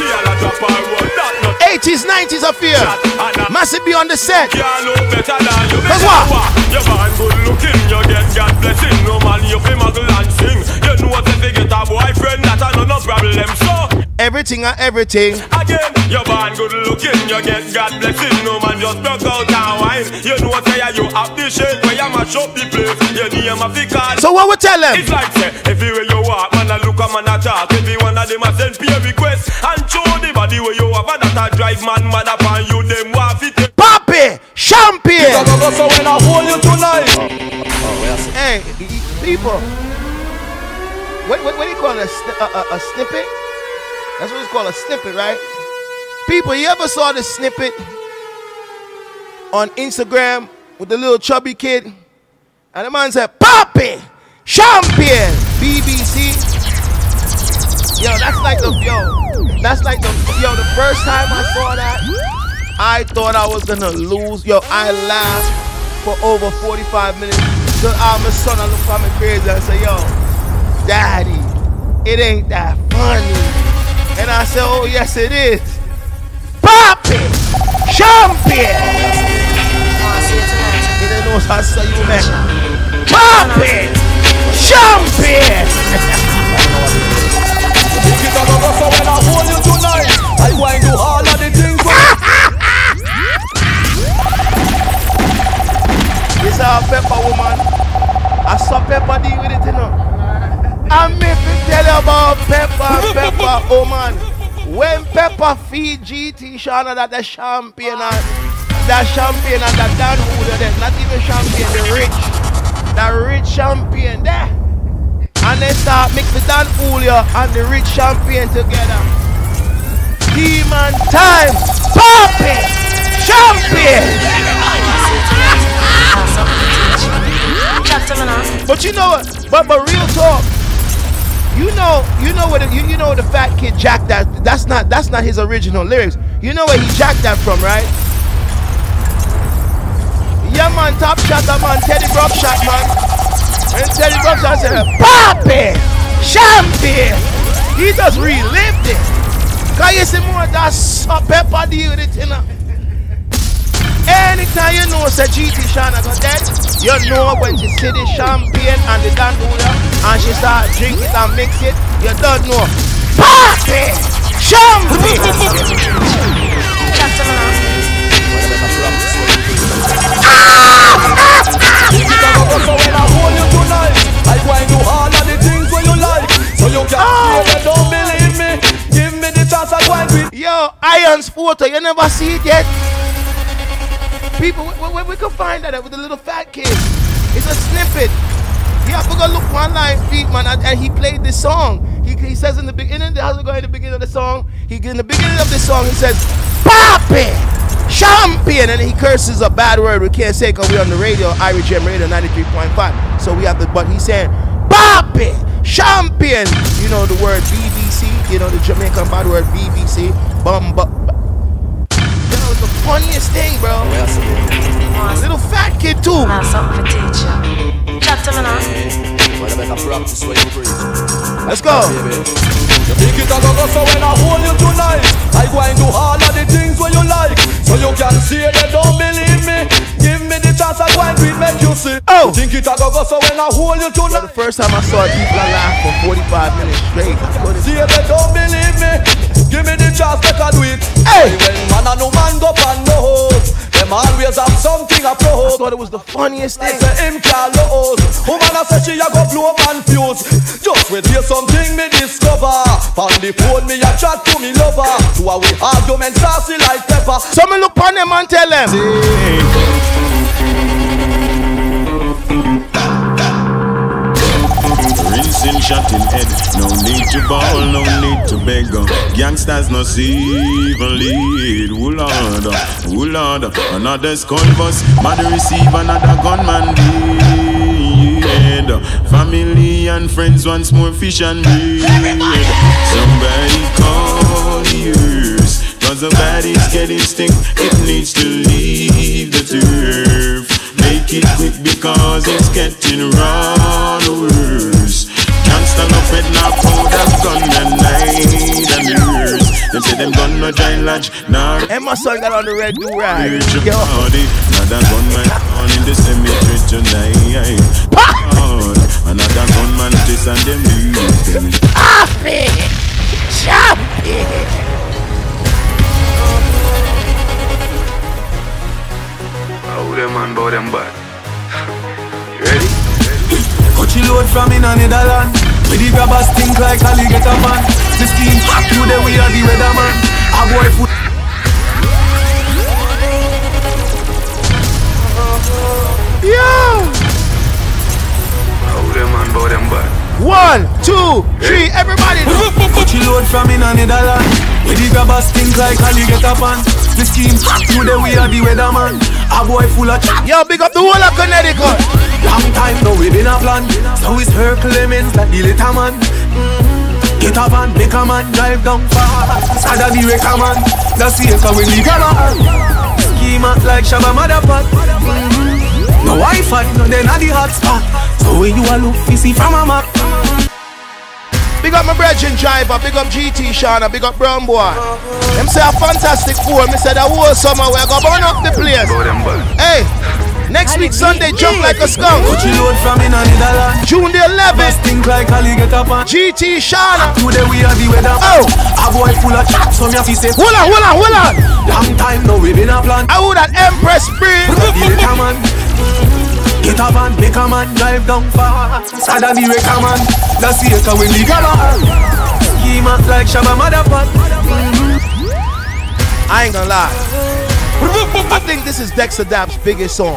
Speaker 7: 80s, 90s affair. Massive be on the set. Cause what?
Speaker 12: You're born good looking, you get God blessing. No man, you feel muggle and sing. You know what if you get a boyfriend, that I no problem. So
Speaker 7: everything and everything.
Speaker 12: Again, you're born good looking, you get God blessing. No man just broke out and wine. You know what you have the shape where you mash up the place. You name a card.
Speaker 7: So what we tell them?
Speaker 12: It's like say, everywhere you walk, man a look a man a talk. Every one of them a send peer request. And show the body where you have that a drive man mad upon you. Them want fit.
Speaker 7: Poppy! Champagne!
Speaker 12: So when I hold you tonight.
Speaker 7: Hey, people. What do you call it? A snippet? That's what it's called, a snippet, right? People, you ever saw this snippet on Instagram with the little chubby kid? And the man said, Poppy! Champagne! BBC. That's like the first time I saw that, I thought I was gonna lose. I laughed for over 45 minutes. So my son, I looked at me crazy and said, Daddy, it ain't that funny. And I said, oh yes it is. Poppy! Champagne! He didn't know how to say you, man. Poppy! Champagne!
Speaker 12: So when I hold you tonight, I want to do all of the things.
Speaker 7: This is our Pepper woman. I saw Pepper deal with it, you know. I'm me to tell you about Pepper, oh man. When Pepper feed GT Shana that the champagne and the Dan Julio there, not even champagne, the rich champagne there. And they start mix the Dan Julio and the rich champagne together. Demon time, Poppy, champagne. But you know what? But real talk. You know what the fat kid jacked that. That's not his original lyrics. You know where he jacked that from, right? Yeah man, Top Shot, man, Teddy Brock Shot, man. And Teddy Ruxpin said, Poppin', Champion. He just relived it. Cause you see more of that salt pepper deal with it, you know. Anytime you know say GT Shana got dead, you know when she see the champagne and the dandula and she start drink it and mix it, you don't know. Party! Champagne!
Speaker 19: I want to all of the things where you like, so you can say don't believe me. Give me the chance I want with.
Speaker 7: Yo, Iron's photo, you never see it yet? People, where we can find that with the little fat kid. It's a snippet. You have to go look online, feet man, and he played this song. He says in the beginning, how's it going in the beginning of the song? In the beginning of the song, he says, Papi, Champion, and he curses a bad word we can't say because we're on the radio, Irish Gem Radio 93.5. So we have the, but he's saying, Papi, Champion. You know the word BBC, you know the Jamaican bad word BBC. That was the funniest thing, bro. Little fat kid too.
Speaker 18: Something for teacher. Chat to me now.
Speaker 7: Let's go.
Speaker 19: You think it a go so when I hold you tonight, I go and do all of the things where you like, so you can see they don't believe me. Give me the chance I go and make you see.
Speaker 7: Oh.
Speaker 19: You think it a go so when I hold you tonight.
Speaker 7: The first time I saw people laugh for 45 minutes straight.
Speaker 19: See they don't believe me. Give me the chance make I do it.
Speaker 7: Hey.
Speaker 19: When man and no man go pan no hope, them always have something I promote.
Speaker 7: I thought it was the funniest thing.
Speaker 19: Say him can't lose. Woman I say she a go blow man fuse. Just wait till something me discover. On the phone me a chat to me lover. To our argument saucy like pepper.
Speaker 7: So me look on them and tell them.
Speaker 5: Rinsing shot in head. No need to ball, no need to beg. Gangsters no see even lead. Oh Lord, another converse. Mother receive another gunman dead. Family and friends once more fish and bread. Somebody call the earth, cause the body's getting stink. It needs to leave the turf. Make it quick because it's getting worse. Can't stand up with no powder gun and night and years. Them say them gun no giant lodge. Nah.
Speaker 7: And my son got on the red do-rag.
Speaker 5: Another gunman on in the cemetery tonight. Another gunman chase and them leave them.
Speaker 7: Happy! Champion!
Speaker 9: Bow them and bow them back. You ready?
Speaker 19: Coachy load from in a Netherlands. With the grabbers think like alligator man. The scheme hot today we are the weatherman. A boy foot.
Speaker 7: Yo!
Speaker 9: Bow them and bow them back.
Speaker 7: 1, 2, 3, everybody!
Speaker 19: Coachy load from in a Netherlands. With the grabbers think like alligator man. The scheme hot today we are the weatherman. A boy full of chat.
Speaker 7: Yo, big up the whole of Connecticut.
Speaker 19: Long time now we been a plan. So it's her Clemens that the little man. Get a van, make a man drive down fast. Other the wrecker man. That's the echo when we gonna schema like Shabba Motherfuck. No Wi-Fi, no then at the hotspot. So when you a look, you see from a map.
Speaker 7: Big up my brethren driver, big up GT Shana, big up Brown Boy. Them say a fantastic four. Me said a whole summer we're gonna burn up the place. Hey, next week Sunday jump like a skunk. June the 11th, GT Shana.
Speaker 19: Today we are the weather.
Speaker 7: Oh,
Speaker 19: a boy full of chat, so me have to say.
Speaker 7: Hold on.
Speaker 19: Long time now we been a plan.
Speaker 7: I would that Empress Spring.
Speaker 19: Get a van, make a man drive down fast. Other the wrecker man. That's the echo when we gonna schema like Shabba Motherfuck.
Speaker 7: I ain't gonna lie. I think this is Dexter Dapp's biggest song.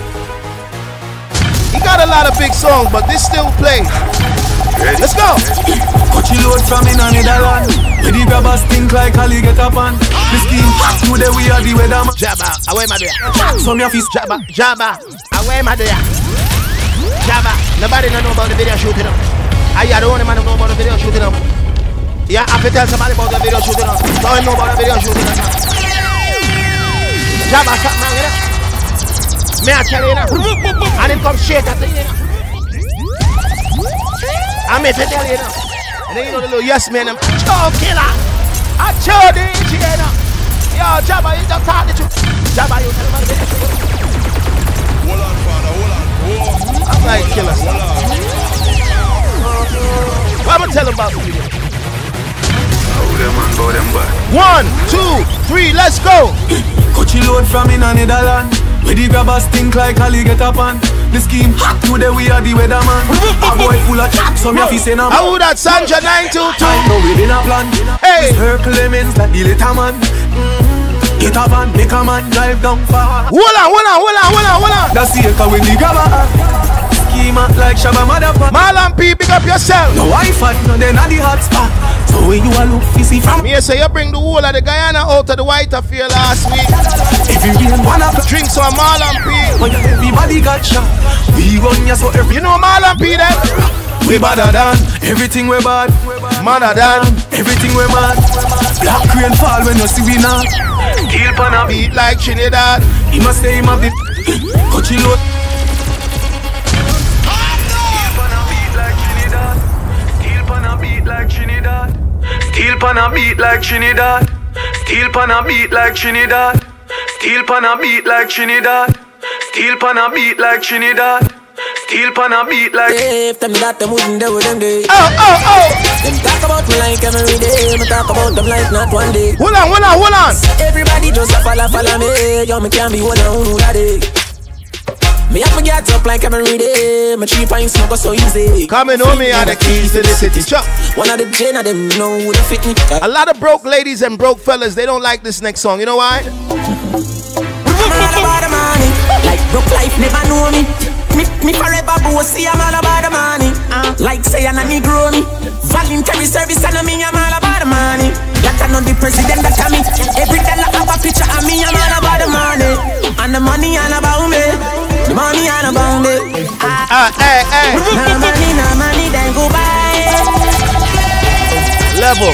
Speaker 7: He got a lot of big songs, but this still plays. Let's go.
Speaker 19: Coachy load from in a Netherlands. With the grabbers think like alligator pan. The scheme today we are the weatherman.
Speaker 7: Jabba, away my dear.
Speaker 19: So me a fist.
Speaker 7: Jabba, away my dear. Jabba, nobody know about the video shooting up. I the only man who know about the video shooting up. Yeah, I have to tell somebody about the video shooting up. Don't know about the video shooting up. Jabba, something man, you know. Me I tell you now. And it comes straight at the you know. I'm here to tell you now. And then you know the little yes man, them Joe killer. I Joe DJ now. Yo, Jabba, you just talk the truth. Jabba, you tell me the truth.
Speaker 3: Hold on, father, hold on.
Speaker 7: I'm like killer. What am I telling about the video?
Speaker 9: Bow them back.
Speaker 7: 1, 2, 3, let's go.
Speaker 6: Coachy load from in Netherlands. Where the grabbers think like Ali get up on. The scheme hot today, we are the weatherman. A boy full of chat, so me have to say no.
Speaker 7: How that Sanja 922?
Speaker 6: No within a plan.
Speaker 7: Hey,
Speaker 6: circle lemons like the little man. Get a van, make a man drive down far.
Speaker 7: Hold on.
Speaker 6: That's the echo when the grabber schema like Shabba Motherfucker.
Speaker 7: Marlon P, big up yourself.
Speaker 6: No Wi-Fi, no they not the hot spot. So when you a look fishy from
Speaker 7: me, say you bring the whole of the Guyana out of the White Affair last week.
Speaker 6: If you really wanna
Speaker 7: drink some Marlon P,
Speaker 6: when everybody got shot, we run ya so every.
Speaker 7: You know Marlon P then?
Speaker 6: We badder than everything we bad.
Speaker 7: Madder than
Speaker 6: everything we mad. Black rain fall when you see we not.
Speaker 7: Kill pan a beat like Trinidad.
Speaker 6: He must say him have the coachy load.
Speaker 3: Steel pan a beat like Trinidad. Steel pan a beat like Trinidad. Steel pan a beat like Trinidad. Steel pan a beat like Trinidad. Steel pan a beat like.
Speaker 6: If them that them wouldn't do them day.
Speaker 7: Oh.
Speaker 6: Them talk about me like every day. Me talk about them like not one day.
Speaker 7: Hold on.
Speaker 6: Everybody just a follow me. Yo, me can't be one on who that day. Me have to get up like every day. My 3 pints smoke so easy.
Speaker 7: Coming home, me are the keys to the city. Chuck.
Speaker 6: One of the gen of them know who they fit me.
Speaker 7: A lot of broke ladies and broke fellas, they don't like this next song. You know why?
Speaker 6: I'm all about the money. Like broke life never know me. Me forever bossy, I'm all about the money. Like say I'm a Negro me. Voluntary service and me, I'm all about the money. That I know the president that tell me. Every day I have a picture of me, I'm all about the money. And the money all about me. The money all about me.
Speaker 7: Hey.
Speaker 6: No money, then go buy.
Speaker 7: Level.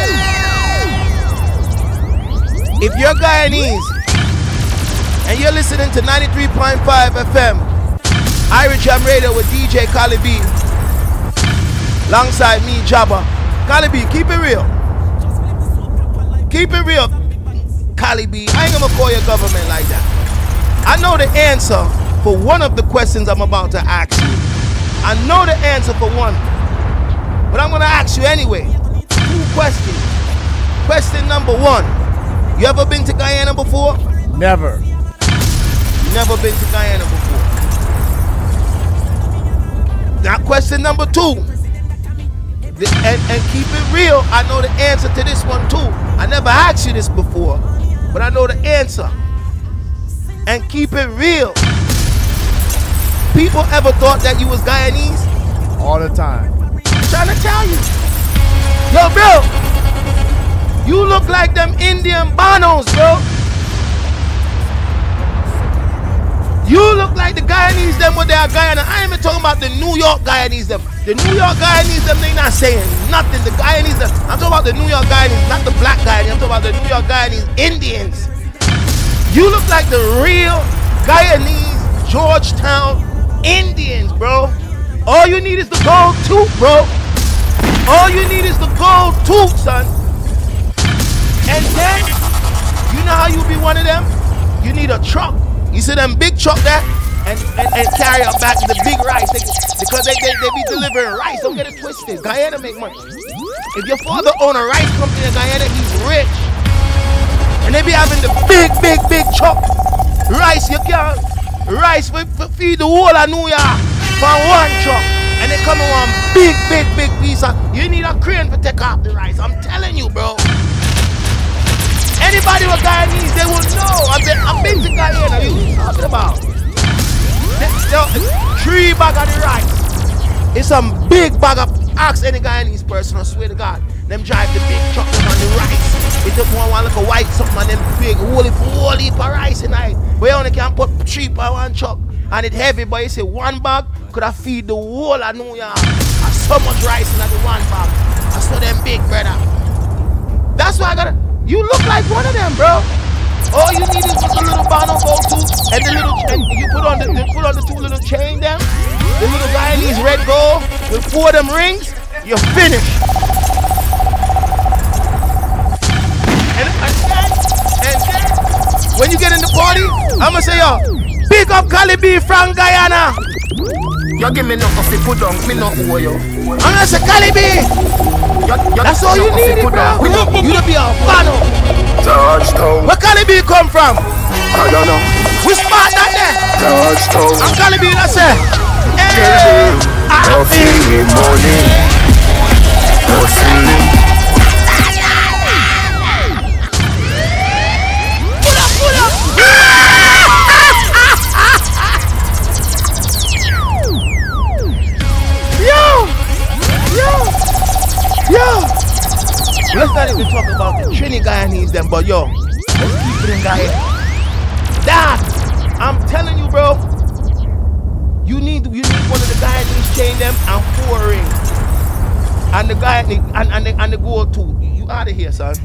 Speaker 7: If you're Guyanese and you're listening to 93.5 FM, Irish Jam Radio with DJ Kali B, alongside me, Jabba. Kali B, keep it real. Keep it real, Kali B. I ain't gonna call your government like that. I know the answer for one of the questions I'm about to ask you. I know the answer for one, but I'm gonna ask you anyway. 2 questions. Question number 1. You ever been to Guyana before?
Speaker 14: Never.
Speaker 7: Never been to Guyana before. Now question number 2. And keep it real, I know the answer to this one too. I never asked you this before, but I know the answer. And keep it real. People ever thought that you was Guyanese?
Speaker 14: All the time.
Speaker 7: I'm trying to tell you. Yo, bro, you look like them Indian Bonos, bro. You look like the Guyanese them with their Guyana. I ain't even talking about the New York Guyanese them. The New York Guyanese them, they not saying nothing. The Guyanese them, I'm talking about the New York Guyanese, not the black Guyanese. I'm talking about the New York Guyanese Indians. You look like the real Guyanese Georgetown Indians, bro. All you need is the gold tooth, bro. All you need is the gold tooth, son. And then, you know how you be one of them? You need a truck. You see them big truck there and carry up back the big rice because they be delivering rice. Don't get it twisted. Guyana make money. If your father own a rice company in Guyana, he's rich. And they be having the big truck. Rice, you can't rice for feed the whole of New York for one truck. And they come in one big piece of, you need a crane to take off the rice. I'm telling you, bro. Anybody with Guyanese, they will know. I've been to Guyana. You talking about? 3 bag of the rice. It's some big bag of. Ask any Guyanese person, I swear to God. Them drive the big truck on the rice. They took one like a white something and them big whole heap of rice in it. We only can put 3 by 1 truck. And it's heavy, but you say 1 bag could have feed the whole of New York. There's so much rice in that 1 bag. I saw them big, brother. That's why I gotta. You look like one of them, bro. All you need is just a little Bono go to, and the little, and you put on the two little chain them, the little Guyanese red gold with 4 of them rings, you're finished. And then, when you get in the party, I'ma say, yo, big up Cali B from Guyana.
Speaker 21: You give me no coffee, put on, me no owe you.
Speaker 7: I'm gonna say Cali B. That's all you need, bro. You to be a Bono.
Speaker 21: Georgetown.
Speaker 7: Where Cali B come from?
Speaker 21: I don't know.
Speaker 7: We spot that there.
Speaker 21: Georgetown.
Speaker 7: I'm Cali B, that's it.
Speaker 21: Coffee, money, hustling.
Speaker 7: Pull up. Yo. Let's not even talk about the Trini Guyanese them, but yo, let's keep it in Guyana. Dad, I'm telling you, bro. You need one of the Guyanese chain them and 4 rings. And the Guyanese and the gold too. You out of here, son.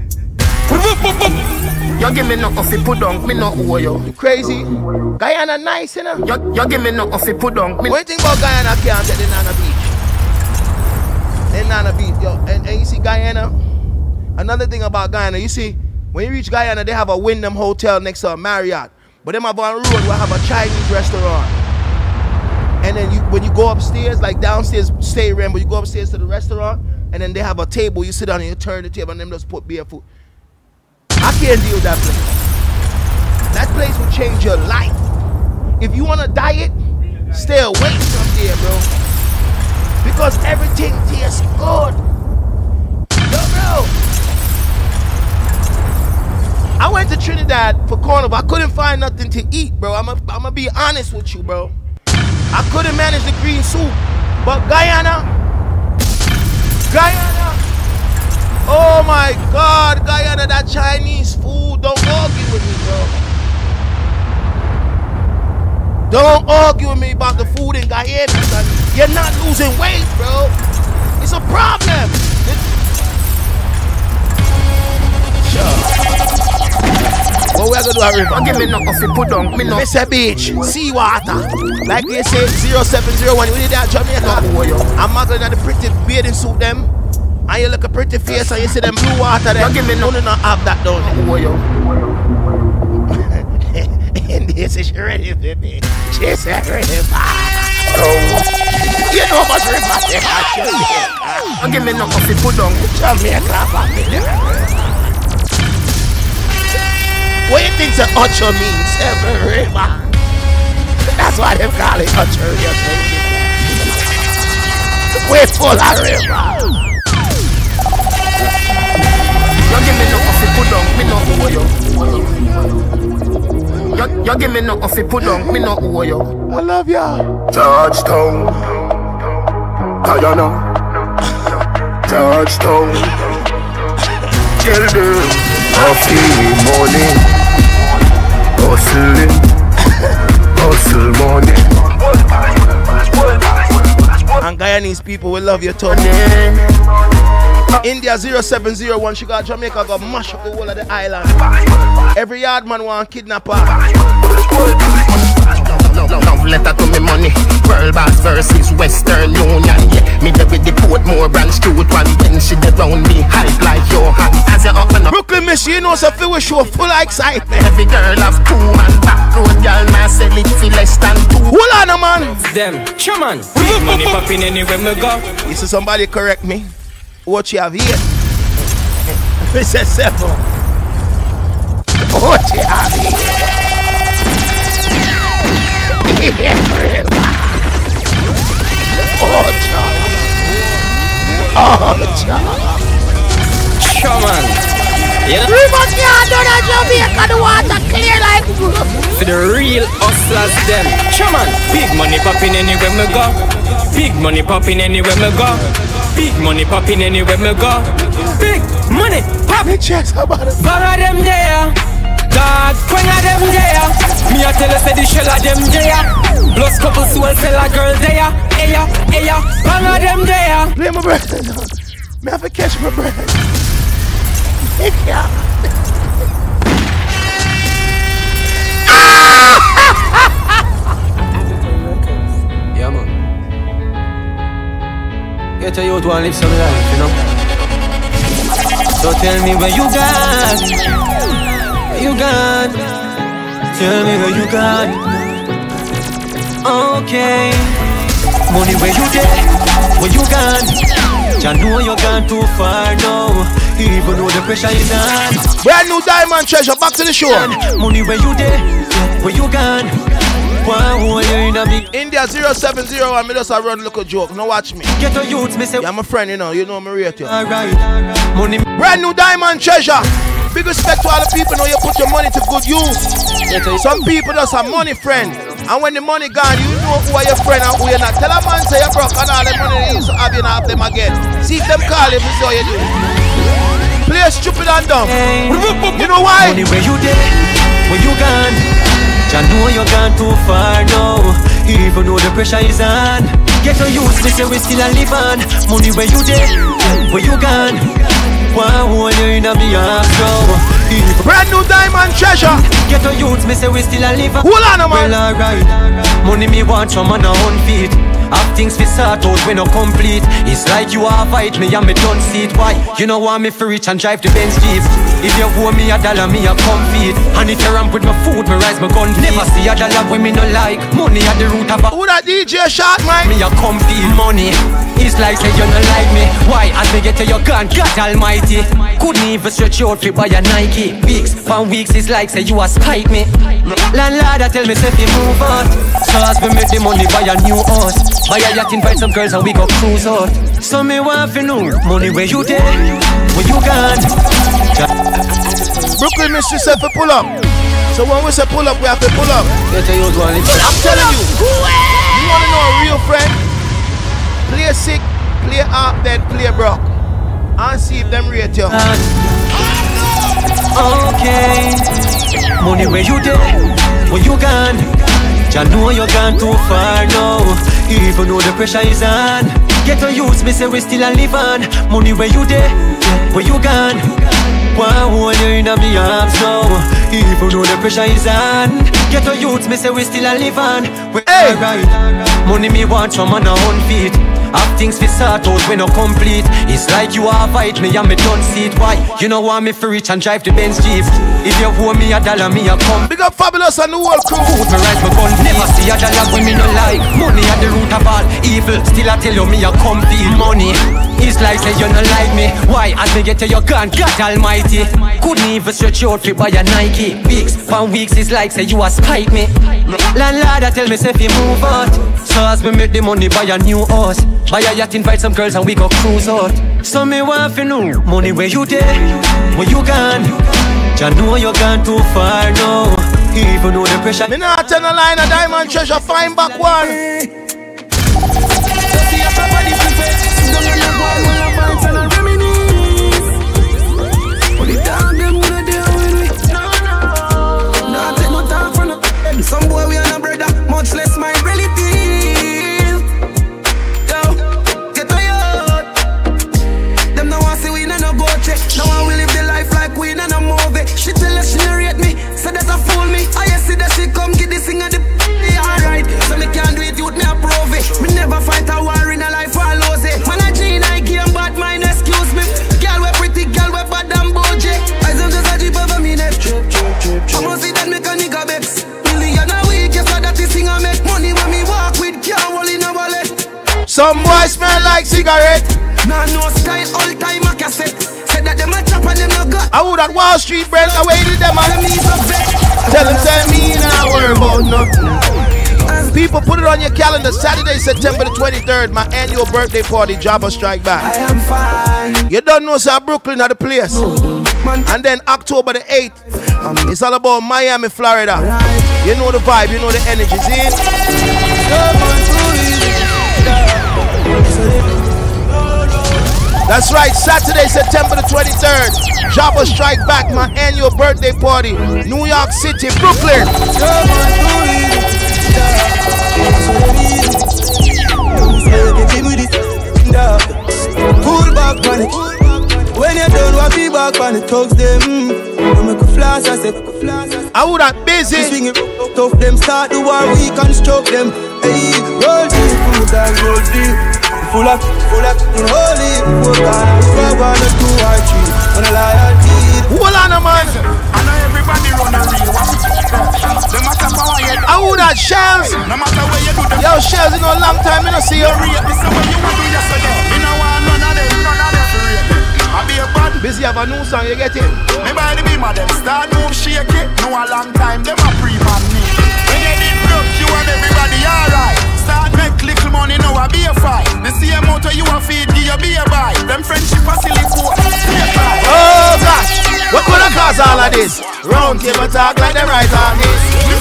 Speaker 21: You give me no coffee, put on, me no owe you.
Speaker 7: You crazy? Guyana nice, you know?
Speaker 21: You give me no coffee, put on, me.
Speaker 7: What do you think about Guyana can't get the Nana Beach? In Nana Beach, yo. And you see Guyana, another thing about Guyana, you see, when you reach Guyana, they have a Wyndham Hotel next to a Marriott. But them have on road, we have a Chinese restaurant. And then when you go upstairs, like downstairs, stay around, but you go upstairs to the restaurant, and then they have a table, you sit down and you turn the table, and them just put beer food. I can't deal with that place. That place will change your life. If you want to diet, stay away from there, bro. Because everything tastes good. Yo, bro. I went to Trinidad for Carnival. I couldn't find nothing to eat, bro. I'm gonna be honest with you, bro. I couldn't manage the green soup. But Guyana, oh my God, Guyana, that Chinese food, don't argue with me, bro. Don't argue with me about the food in Guyana, son. You're not losing weight, bro. It's a problem. What we are gonna do at river?
Speaker 21: Give me no coffee, put on, me no.
Speaker 7: Mr. Beach, seawater. Like they say, 0701. We did that Jamaica. I'm not gonna the pretty bathing suit them. And you look a pretty face and you see them blue water there.
Speaker 21: Give me no.
Speaker 7: Not have that down there. And this is ready, baby. She's ready. You know how much river they have.
Speaker 21: Give me no coffee, put on.
Speaker 7: Jamaica. What do you think the Ocho means? Every river. That's why they call it Ocho. We're full of river.
Speaker 21: You give me no coffee, put on, me no owe you. You give me no coffee, put on, me no owe you.
Speaker 7: I love ya.
Speaker 21: Georgetown, Guyana, Georgetown. Children, coffee, money. Hustling, hustle money.
Speaker 7: And Guyanese people will love your talk. India 0701, she got Jamaica, got mash up the whole of the island. Every yard man want kidnap her.
Speaker 21: Love letter to me money. World Boss versus Western Union. Yeah, me there with the Portmore branch cute one. When she dey round me, hype like your hand. As you open up
Speaker 7: Brooklyn, Miss, you know something we show full of excitement.
Speaker 21: Every girl have 2 and back road girl now sell it for less than 2.
Speaker 7: Hold on, man.
Speaker 19: Them, sure man. Money popping anywhere me go.
Speaker 7: You see somebody correct me? What you have here? Mr. 7. What you have here?
Speaker 19: Sure man. Yeah.
Speaker 7: River can't do that Jamaica, the water clear like
Speaker 19: for the real hustlers them. Sure man. Big money popping anywhere me go. Big money popping anywhere me go. Big money popping anywhere me go. Big money pop.
Speaker 7: Checks about it.
Speaker 19: Para them there. Dog, when are them there? Me a tell you say the shell of them there. Plus couple soul sell a girl there. Eya, eya, when are them there?
Speaker 7: Play my breath. Me have to catch my breath.
Speaker 8: Get a youth one live some life, you know. So tell me where you got. Where you got. Tell me where you got. Okay. Money where you there. Where you gone. I know you gone too far now. Even though the pressure is on.
Speaker 7: Brand new Diamond Treasure, back to the show.
Speaker 8: Money where you there. Where you gone.
Speaker 7: India 070 and me just a run look a joke. Now watch me.
Speaker 8: Get a youth, me say.
Speaker 7: Yeah, I'm a friend, you know me rate you.
Speaker 8: Alright. Money.
Speaker 7: Brand new Diamond Treasure. Big respect to all the people know you put your money to good use. Some people just have money friend. And when the money gone, you know who are your friend and who you're not. Tell a man say you're broke and all the money you used to have, you not have them again. See if them call you, see how you do. Play stupid and dumb. You know why?
Speaker 8: Money where you there, where you gone. I know you gone too far now. Even though the pressure is on. Get a youth, me say we still a live on. Money where you there, where you gone. Wow, you're in a me arms now.
Speaker 7: Brand new Diamond Treasure.
Speaker 8: Get a youth, me say we still a live on.
Speaker 7: Hold on, man.
Speaker 8: Well, alright. Money me want from on our own feet. Have things we sort out when no complete. It's like you are fight me and me don't see it. Why? You know want me for rich and drive the Benz Jeep. If you owe me $1, me a compete. And if you ramp with my food, me rise my gun. Never see $1 when me no like. Money at the root of a.
Speaker 7: Who that DJ shot, man?
Speaker 8: Me a compete. Money. It's like say you no like me. Why? As me get to your gun, God Almighty. Couldn't even stretch out fi buy a Nike. Weeks, for weeks, it's like say you a spite me. Landlord a tell me say fi move out. So as we make the money buy a new house. Buy a yacht, invite some girls and we go cruise out. So me want fi know money where you there, where you gone.
Speaker 7: Brooklyn Mystery said for pull up. So when we say pull up, we have to pull up.
Speaker 8: Get a youth one.
Speaker 7: I'm telling you. You wanna know a real friend? Play sick, play half dead, play broke. And see if them rate you.
Speaker 8: Okay. Money where you there, where you gone. I know you gone too far now. Even though the pressure is on. Get a youth, me say we still a live on. Money where you there, where you gone. Wow, you're in a me arms now. Even though the pressure is on. Get a youth, me say we still a live on. Hey. Right. Money me want from on our own feet. Have things we sort out when no complete. It's like you are fight me and me don't see it. Why? You know want me for rich and drive the Benz Jeep. If you owe me $1, me a come.
Speaker 7: Big up Fabulous and the whole crew.
Speaker 8: Food me rise my gun. Never see $1 when me no like. Money at the root of all evil. Still I tell you me a come feel money. It's like say you no like me. Why? As me get to your gun, God Almighty. Couldn't even stretch out fi buy a Nike. Weeks, for weeks, it's like say you a spite me. Landlord a tell me say fi move out. So as we make the money buy a new house. Buy a yacht, invite some girls and we go cruise out. So me want to know money where you there, where you gone. I know you gone too far now. Even though the pressure.
Speaker 7: Me not turn a line of Diamond Treasure, find back one.
Speaker 22: Some boy we are no brother, much less my relative. Get a yacht. Them no want see we no go check. Now I will live the life like we no movie. She tell us she narrate me, so that a fool me. I see that she come get this thing at the alright. So me can't do it, youth me approve it. Me never fight a war in a life I lose it. Man a G I game bad mind, excuse me. Girl we pretty, girl we bad and bougie. I am just a jeep over me neck. I must see that make a nigga vex.
Speaker 7: Some boys smell like cigarette.
Speaker 22: Nah, no style, all time a cassette. Said that them a chop and them no got.
Speaker 7: I would at Wall Street brand away to them and tell them say me now worry about nothing. People put it on your calendar. Saturday, September the 23rd, my annual birthday party, Jabba Strike Back.
Speaker 22: I am fine.
Speaker 7: You don't know say Brooklyn are the place. And then October the 8th, it's all about Miami, Florida. You know the vibe, you know the energy, see? That's right, Saturday, September the 23rd, Jabba Strike Back, my annual birthday party, New York City, Brooklyn.
Speaker 22: Pull back on it. When you're done, what be back on it, talks them. Make a flash, I said,
Speaker 7: I would have busy.
Speaker 22: Swing it tough, them start the war, we can stroke them. Hey, roll deep, roll deep. Full of
Speaker 11: that in holy before God. We're gonna do our tree. When a loyalty.
Speaker 7: Hold on, man.
Speaker 1: I know everybody run a real one. No matter how you do.
Speaker 7: I who that Shells?
Speaker 1: No matter where you do them.
Speaker 7: Yo, Shells, you know, long time I don't see you.
Speaker 1: This is what you want to do yesterday. You know what? None of them for real. I be a bad.
Speaker 7: Busy have a new song, you get it?
Speaker 1: Me by the beam of them. Start move shake it. No a long time. Them a pre-man me. When they did broke, you and everybody alright. Start make little money, now I be a fight. The same motor you a feed, give you be a buy. Them friendship a silly fool.
Speaker 7: Oh gosh, what could have caused all of this? Round table talk like them right on this.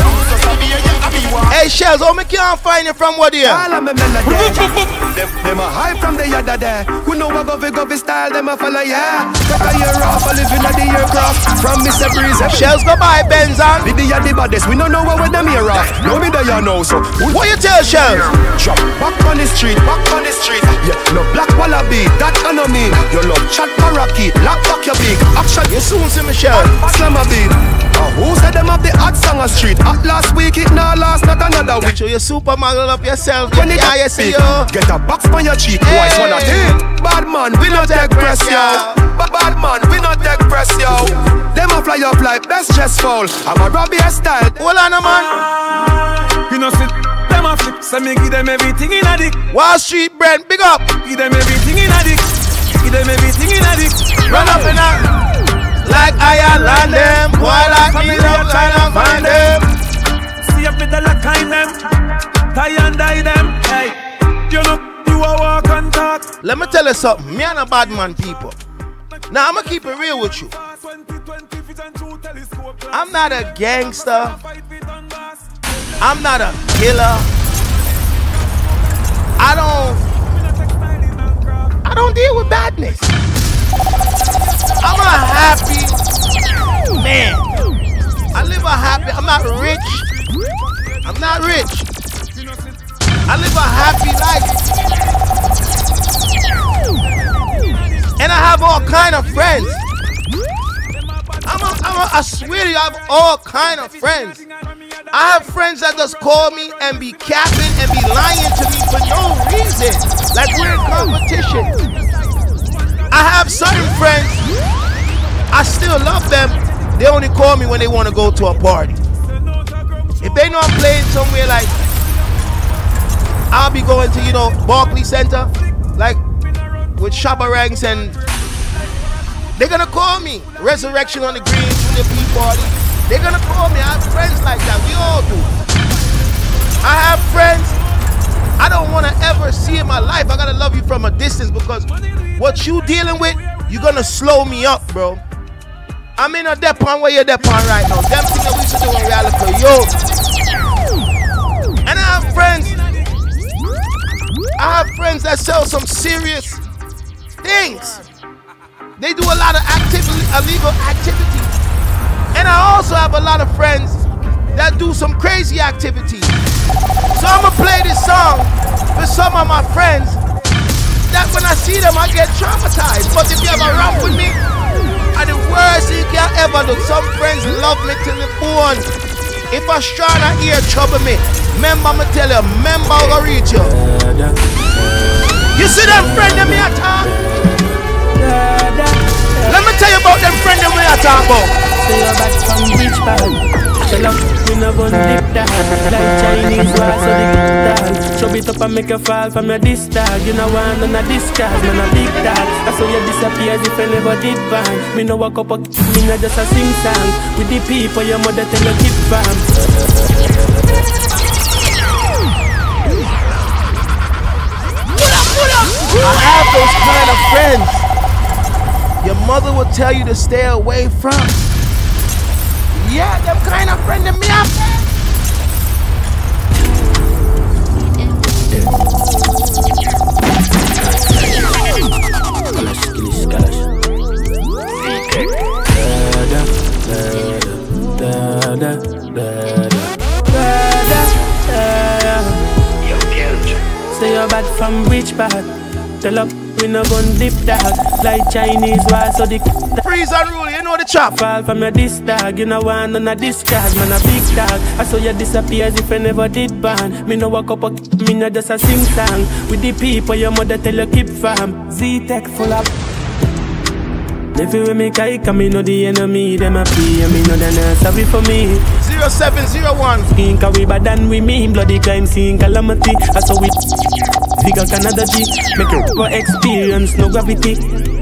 Speaker 7: Hey Shells, how me can't find you from what here?
Speaker 11: All of me men are dead. Them a hype from the yada there. We know what govy style, them a follow, yeah. Take a year off, a living at the aircraft. From Mr. Breeze.
Speaker 7: Shells go by Benzan.
Speaker 11: The yada baddest, we don't know what them here off. No me there you know, so.
Speaker 7: What you tell Shells?
Speaker 11: Drop back on the street, Yeah, no black wallaby, that I know me. You love chat parakeet, lock back your big. Action,
Speaker 7: you soon see me Shells.
Speaker 11: Slam a beat. Who said them have the hot song on street? Last week it now last, not another week.
Speaker 7: So you supermodel up yourself.
Speaker 11: When it you see you. Get a box on your cheek. Hey. Boys wanna take. Bad man, we not take press yo. Bad man, we not take press yo. Them a fly up like best chest fall. I'm a Robbie style.
Speaker 7: Hold on, man.
Speaker 12: You know sit. Them a flip, so me give them everything in a dick.
Speaker 7: Wall Street Brent, big up.
Speaker 12: Give them everything in a dick. Give them everything in a dick.
Speaker 7: Run up in a. Like I land them, boy like me don't try to find them.
Speaker 12: See up with the lock in them, tie and die them. Hey, you know you a walk and talk.
Speaker 7: Let me tell you something, me and a bad man people. Now I'ma keep it real with you. I'm not a gangster. I'm not a killer. I don't deal with badness. I'm a happy man. I live a happy, I'm not rich. I'm not rich. I live a happy life. And I have all kind of friends. I swear to you, I have all kind of friends. I have friends that just call me and be capping and be lying to me for no reason. Like we're in competition. I have certain friends, I still love them. They only call me when they want to go to a party. If they know I'm playing somewhere like, I'll be going to, you know, Barclays Center, like with Shabba Ranks, and they're gonna call me. Resurrection on the Green, Junior P party. They're gonna call me. I have friends like that. We all do. I have friends I don't want to ever see in my life. I gotta love you from a distance, because what you dealing with, you're gonna slow me up, bro. I'm in a depon where you're depon right now. Them things that we should do in reality, yo. And I have friends that sell some serious things. They do a lot of illegal activities. And I also have a lot of friends that do some crazy activities. So I'm gonna play this song for some of my friends that when I see them I get traumatized. But if you ever rap with me, and the worst you can ever do, some friends love me till the bone. If I try to hear trouble me, remember I'ma tell you, remember I'll reach you. You see them friends that me a talk? Let me tell you about them friends that we are talking about.
Speaker 20: Say you're back from rich bag. Tell us we no gon' dip that. Like Chinese war, so they get that. Show it up and make you fall from your disc tag. You know want none of discharge, man a big tag. That's how you disappear as if you never did bang. Me no walk up a me no just a sing song. With the people your mother tell you keep fam.
Speaker 7: I have those kind of friends your mother will tell you to stay away from. Yeah, them kind of friend that me have.
Speaker 20: Say you're bad from which part? Tell up, we no gon' dip that. Like Chinese war, so the
Speaker 7: freeze and rule, you know know the trap.
Speaker 20: Fall from your this dog, you know one on a discharge, man a big dog. I saw you disappear as if I never did ban. Me no walk up, me no just a sing song. With the people your mother tell you keep farm. Z-Tech full of. Everywhere me kike, me know the enemy, them a play, and me know they're not sorry for me.
Speaker 7: 0701.
Speaker 20: Think we bad than we mean, bloody crime scene calamity. I saw we figure Canada G, make it go experience, no gravity.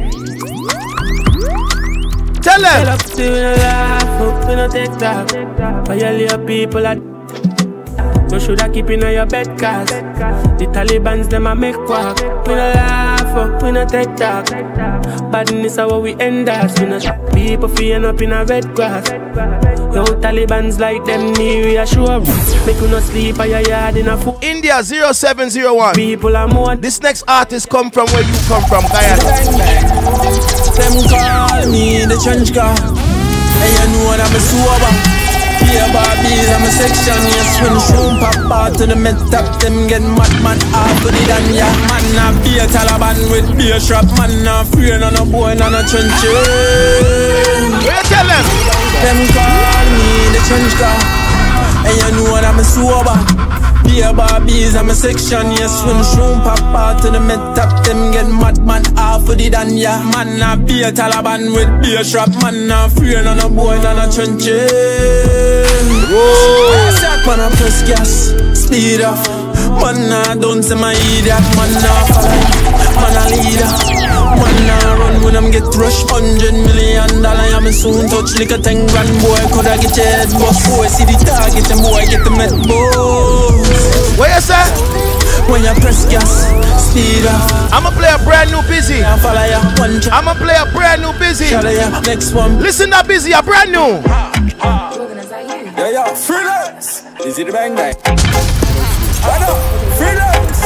Speaker 7: Tell them.
Speaker 20: Tell up to the laugh, we no take talk. For your little people at you shoulda keep in your bed, cause the Taliban's them a make walk. We no laugh, we no take talk. Badness is how we end us. We no people feeling up in a red grass. Yo, Taliban's like them near reassure. Make you no sleep at your yard in a food.
Speaker 7: India 0701.
Speaker 20: People are more.
Speaker 7: This next artist come from where you come from, Guyana.
Speaker 15: Them call me the trench car. And you know that I'm sober. Yeah, Barbies, I'm a section, yes, when shoom pop out to the mid top, them get mad, half of the dan, yeah. Man, I be a Taliban with beer strap, man, I free on a boy, on a trench.
Speaker 7: Where you tell them?
Speaker 15: Them call me the trench car, and you know that I'm a sober. Yeah, Barbies, I'm a section, yes, when shoom pop out to the mid top, them get mad, half of the dan, yeah. Man, I be a Taliban with beer strap, man, I free on a boy, on a trench.
Speaker 7: Whoa.
Speaker 15: Man, I press gas, speed off. Man, I don't say my idiot. Man, I follow. Man, I leader. Man, I run when I'm get rushed. $100 million. I'm soon touch like a 10 grand boy. Could I get your head bust? Boy, see the target, them boy get the med boss.
Speaker 7: What you say?
Speaker 15: When you press gas, speed off.
Speaker 7: I'ma play a brand new Busy.
Speaker 15: I'ma
Speaker 7: play a brand new Busy.
Speaker 15: Next one.
Speaker 7: Listen that Busy, a brand new.
Speaker 15: Yeah, freelance. Is it the bang bang? Freelance.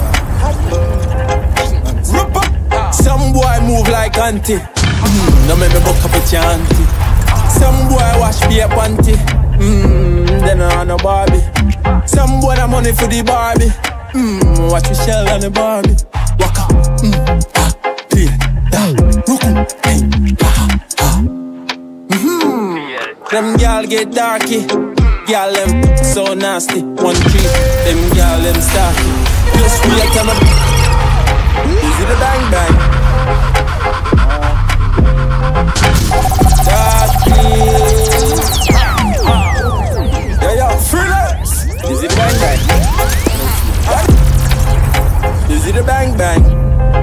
Speaker 15: Some boy move like auntie. No make me buck up with your auntie. Some boy wash be a panty. Then I no Barbie. Some boy the money for the Barbie. Watch me shell on the Barbie. Walk up. Play. Them gal get darky, gal them so nasty. 1 3, them gal them starky. Plus we a come up. Is it a bang bang? Darky. Yeah, freelance. Is it a bang bang? Is it a bang bang?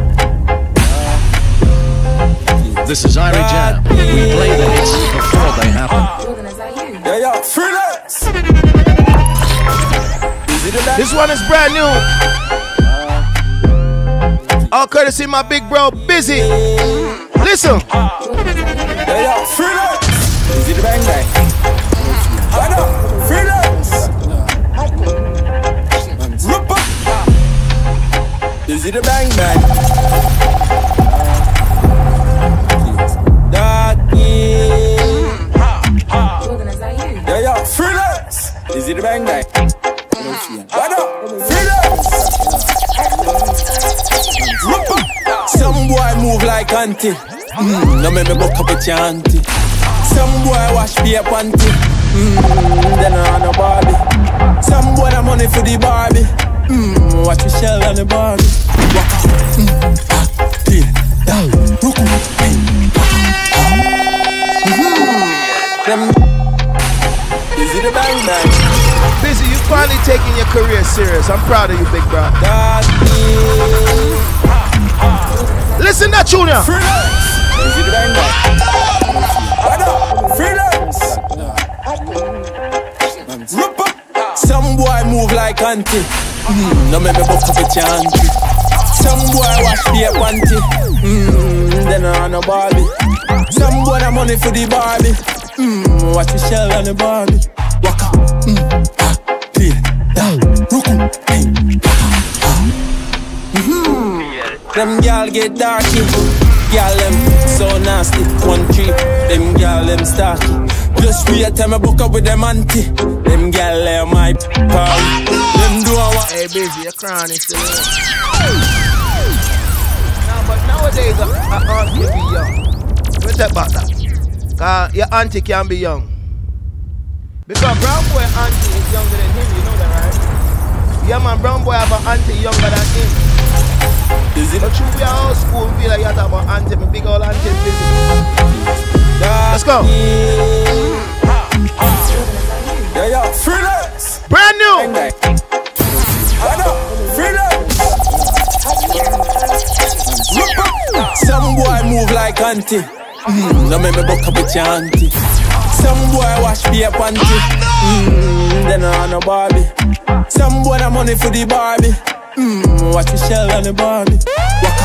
Speaker 17: This is Irie Jam. We play the hits before they happen.
Speaker 15: Yeah, freelance.
Speaker 7: This one is brand new. All courtesy my big bro Busy. Listen.
Speaker 15: Yeah, freelance. Is it a bang bang? Freelance. Is it a bang bang? Yeah, freelance. Is it a bang bang? Freelance. Some boy move like auntie. No make me buck up with your auntie. Some boy wash be a panty. Then I no Barbie. Some boy the money for the Barbie. Watch me shell on the Barbie. Them. Is it a bang bang?
Speaker 7: Busy, you finally taking your career serious. I'm proud of you, big bro. Listen that tune now.
Speaker 15: Is it a bang bang? Freelance. Some boy move like auntie. No make me buck up with your auntie. Some boy wash be a panty. Then I no Barbie. Some boy the money for the Barbie. Watch me shell on the Barbie. Walk up. Play. Them gal get darky. Gal them so nasty. 1 3. Them gal them starky. Just wait time I book up with them auntie. Them gal them my pal. Them do what?
Speaker 7: Hey Busy, you're crying still. Now, but nowadays I ask you be young. Let's talk about that. Your auntie can be young. Because Brown Boy auntie is younger than him, you know that, right? Yeah, man, Brown Boy have an auntie younger than him. Is it? But you be old school, feel like you have an auntie, my big old auntie is busy. Let's go.
Speaker 4: Yeah, freelance.
Speaker 7: Brand new.
Speaker 4: Some boy move like auntie. No make me buck up with your auntie. Some boy wash me up auntie. Then I no Barbie. Some boy have money for the Barbie. Watch the shell on the Barbie. Walk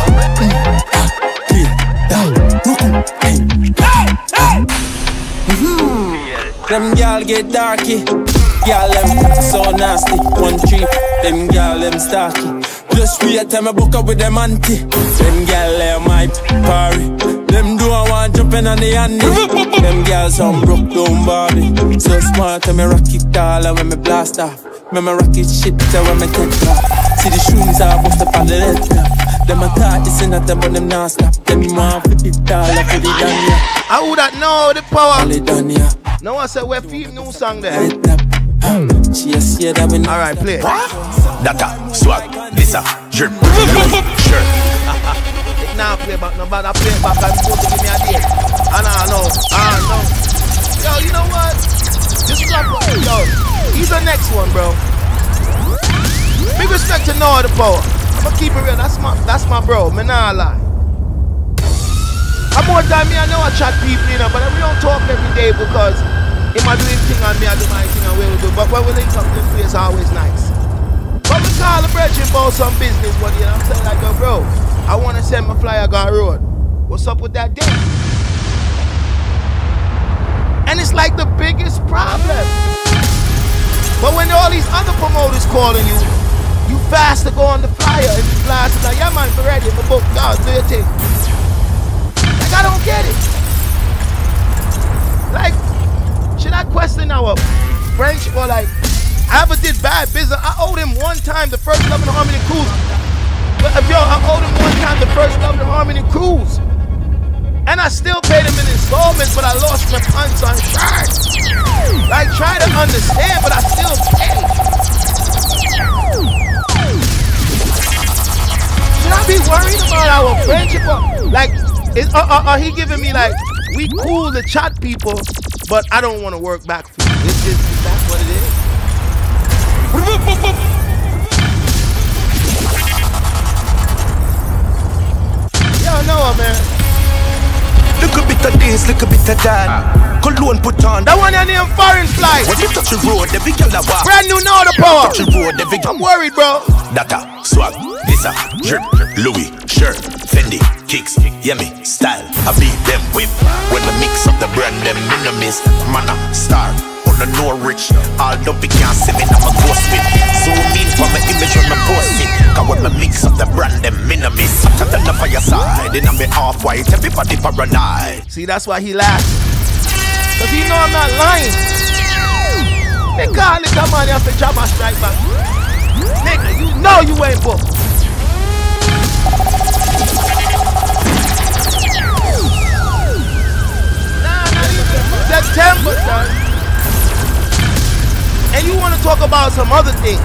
Speaker 4: up. Them gal get darky. Gal them so nasty. 1 3. Them gal them starky. Just wait time I book up with them auntie. Them gal them my party. Them do I want jumping on the handy. Them girls some broke down Barbie. So smart when me rock it all and when me blast off. When me rock it shit when me take off. See the shoes I bust up on the head now. Them a talk this and that but them not stop. Them want flip it all up for the Dania.
Speaker 7: I would not know the power.
Speaker 4: The Dania.
Speaker 7: No one said we're feet new song there. Alright, play.
Speaker 21: Data, swag, Lisa, drip, shirt.
Speaker 7: Now play back, no bad. I play back. I'm supposed to give me a date. I know. Yo, you know what? This is yo, he's the next one, bro. Big respect to Know the Power. I'ma keep it real. That's my bro. Me nah lie. I'm more time me. I know I chat people, you know, but we don't talk every day because if I do his thing and me, I do my thing and we'll do. But when we link up, this place always nice. But we call the brethren about some business, but you know what I'm saying? Like, yo, bro, I want to send my flyer Gar Road. What's up with that date? And it's like the biggest problem. But when all these other promoters calling you, you fast to go on the flyer and you blast it like, yeah man, be ready, my book, God, do your thing. Like, I don't get it. Like, should I question our friendship or like, I ever did bad business? I owed him one time the first Love and Harmony cruise. But yo, I owed him one time the first Love and Harmony cruise. And I still paid him in installments, but I lost my funds on charge. Like, try to understand, but I still paid. Should I be worried about our friendship? Like, are he giving me like, we cool to chat people, but I don't want to work back for you? Is that what it is? Yo, Noah, man.
Speaker 21: Little bit of this, little bit of that. Cologne put on.
Speaker 7: That one your name Foreign Flight.
Speaker 21: When you touch the road, every girl a walk.
Speaker 7: Brand new Know the Power.
Speaker 21: Touch the road, every
Speaker 7: I'm worried, bro.
Speaker 21: Data, swag, Lisa, drip, Louis, shirt, Fendi, kicks, yummy, style. I beat them whip. When I mix up the brand, them minimis, mana, star. On the Norwich, all dopey can't see me, I'm a ghost whip. Zoom in for my image when I post it. Cause when I mix up the brand, them minimis. I cut the fire side, then I'm off-white, everybody paranoid.
Speaker 7: See, that's why he laughed. Cause he know I'm not lying. They call it, come on, you have to drop my strike back. Nigga, you know you ain't booked. Nah, not even September, son. And you want to talk about some other things.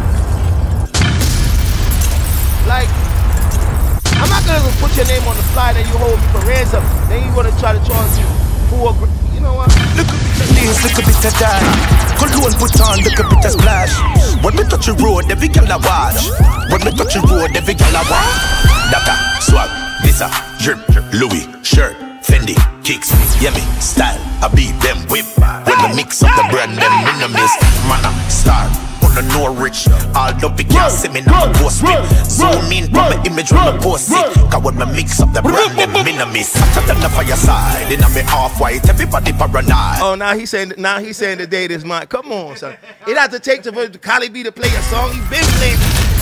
Speaker 7: Like, I'm not gonna put your name on the fly that you hold me for ransom. Then you wanna try to charge me for, you know what?
Speaker 21: Look a bit of this, look a bit of that. Cologne put on, look a bit of splash. When me touch the road, every girl I watch. When me touch the road, every girl I watch. Data, swag, Lisa, drip, Louis, shirt, Fendi, kicks, yummy, style. I beat them whip. When I mix up the brand, them minimis, mana, star. On the Norwich, all dopey can't see me, now I post it. Zoom in for my image when I post it. Cause when I mix up the brand, them minimis. I cut on the fire side, then I'm off-white, everybody paranoid.
Speaker 7: Oh, now he's saying the date is mine. Come on, son. It had to take to Kali B to play a song. He been playing.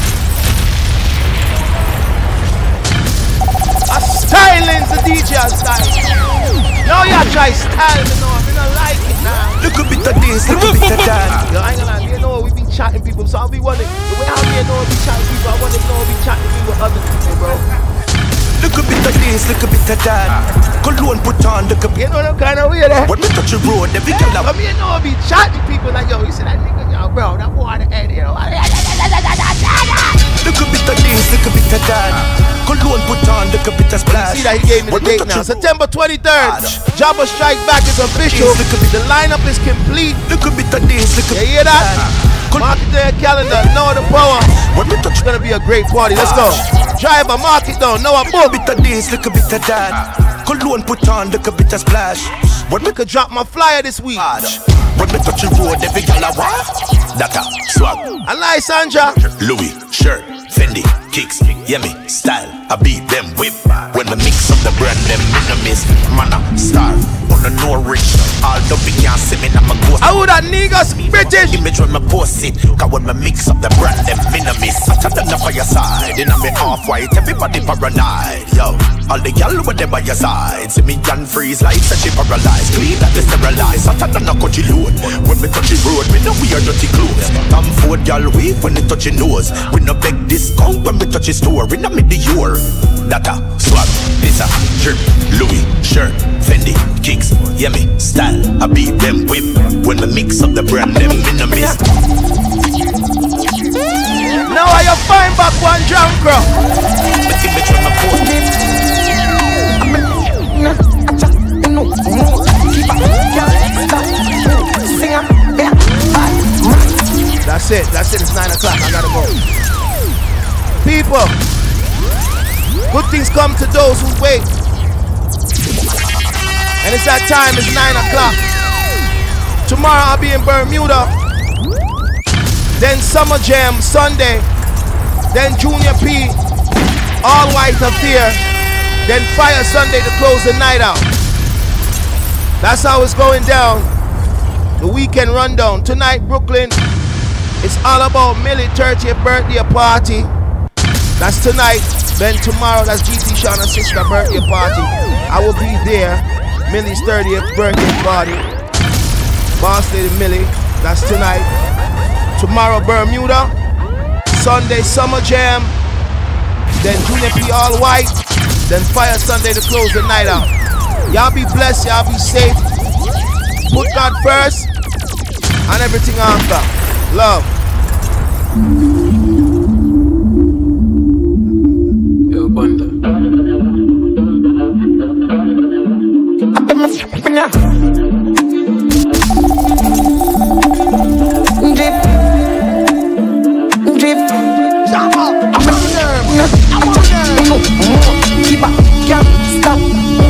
Speaker 7: I styling's the DJ style. Now y'all try style me now. I don't like it now.
Speaker 21: Look a bit of this, look a bit of that.
Speaker 7: Yo, I ain't gonna lie, you know we be chatting people, so I'll be wondering the way how you know we chatting people. I want to know we chatting people with other people, bro.
Speaker 21: Look a bit of this, this, little bit of that. Cologne put on the
Speaker 7: You know them kind of weird, eh?
Speaker 21: When me touch the road, every girl a
Speaker 7: Come here, you know I be chatting people like, yo, you see that nigga, yo, bro, that boy on the head, you know.
Speaker 21: Little bit of this, little bit of that. Cologne put on the bit of splash.
Speaker 7: See that he gave me the date now. September 23rd. Jabba Strike Back is official. The lineup is complete.
Speaker 21: Little bit of this, little
Speaker 7: you hear that? Mark it their calendar. Know the power. It's gonna be a great party. Let's go. Driver, mark it down. Know a book.
Speaker 21: Little bit of this, little bit of that. Cologne put on the bit of splash.
Speaker 7: When we could drop my flyer this week.
Speaker 21: When me touch the road, every girl a walk. Data, swag.
Speaker 7: I like Sandra.
Speaker 21: Louis, shirt, Fendi, kicks, yummy, style. I beat them whip. When me mix up the brand, them enemies. Mana, star, wanna know rich. Although we can't see me, I'm a ghost.
Speaker 7: I would have niggas British.
Speaker 21: Image when me post it. Cause when me mix up the brand, them enemies. I tell them by your side. And I'm half-white, everybody paranoid. Yo, all the y'all when they by your side. See me can freeze like such a paralyzed. Clean that they sterilize. I tell them not cut you load. When me touch the road, me know we are dirty clothes. Tom Ford, y'all weak when they touch your nose. We no beg discount when we touch your store. We no mid the year. Data, swag, Lisa, drip, Louis, shirt, Fendi, kicks, yummy, style. I beat them whip. When we mix up the brand, them enemies.
Speaker 7: Now I you find back one jump crowd. That's it, it's 9 o'clock, I gotta go. People, good things come to those who wait. And it's that time, it's 9 o'clock. Tomorrow I'll be in Bermuda. Then Summer Jam Sunday. Then Junior P, All White Affair. Then Fire Sunday to close the night out. That's how it's going down. The weekend rundown. Tonight, Brooklyn, it's all about Millie's 30th birthday party. That's tonight. Then tomorrow, that's GT Shauna's sister birthday party. I will be there. Millie's 30th birthday party. Boss Lady Millie, that's tonight. Tomorrow, Bermuda. Sunday, Summer Jam. Then Junior P All White. Then Fire Sunday to close the night out. Y'all be blessed, y'all be safe. Put God first and everything after. Love.
Speaker 15: Yo, Bunda.
Speaker 6: Drip. Keep up, can't stop.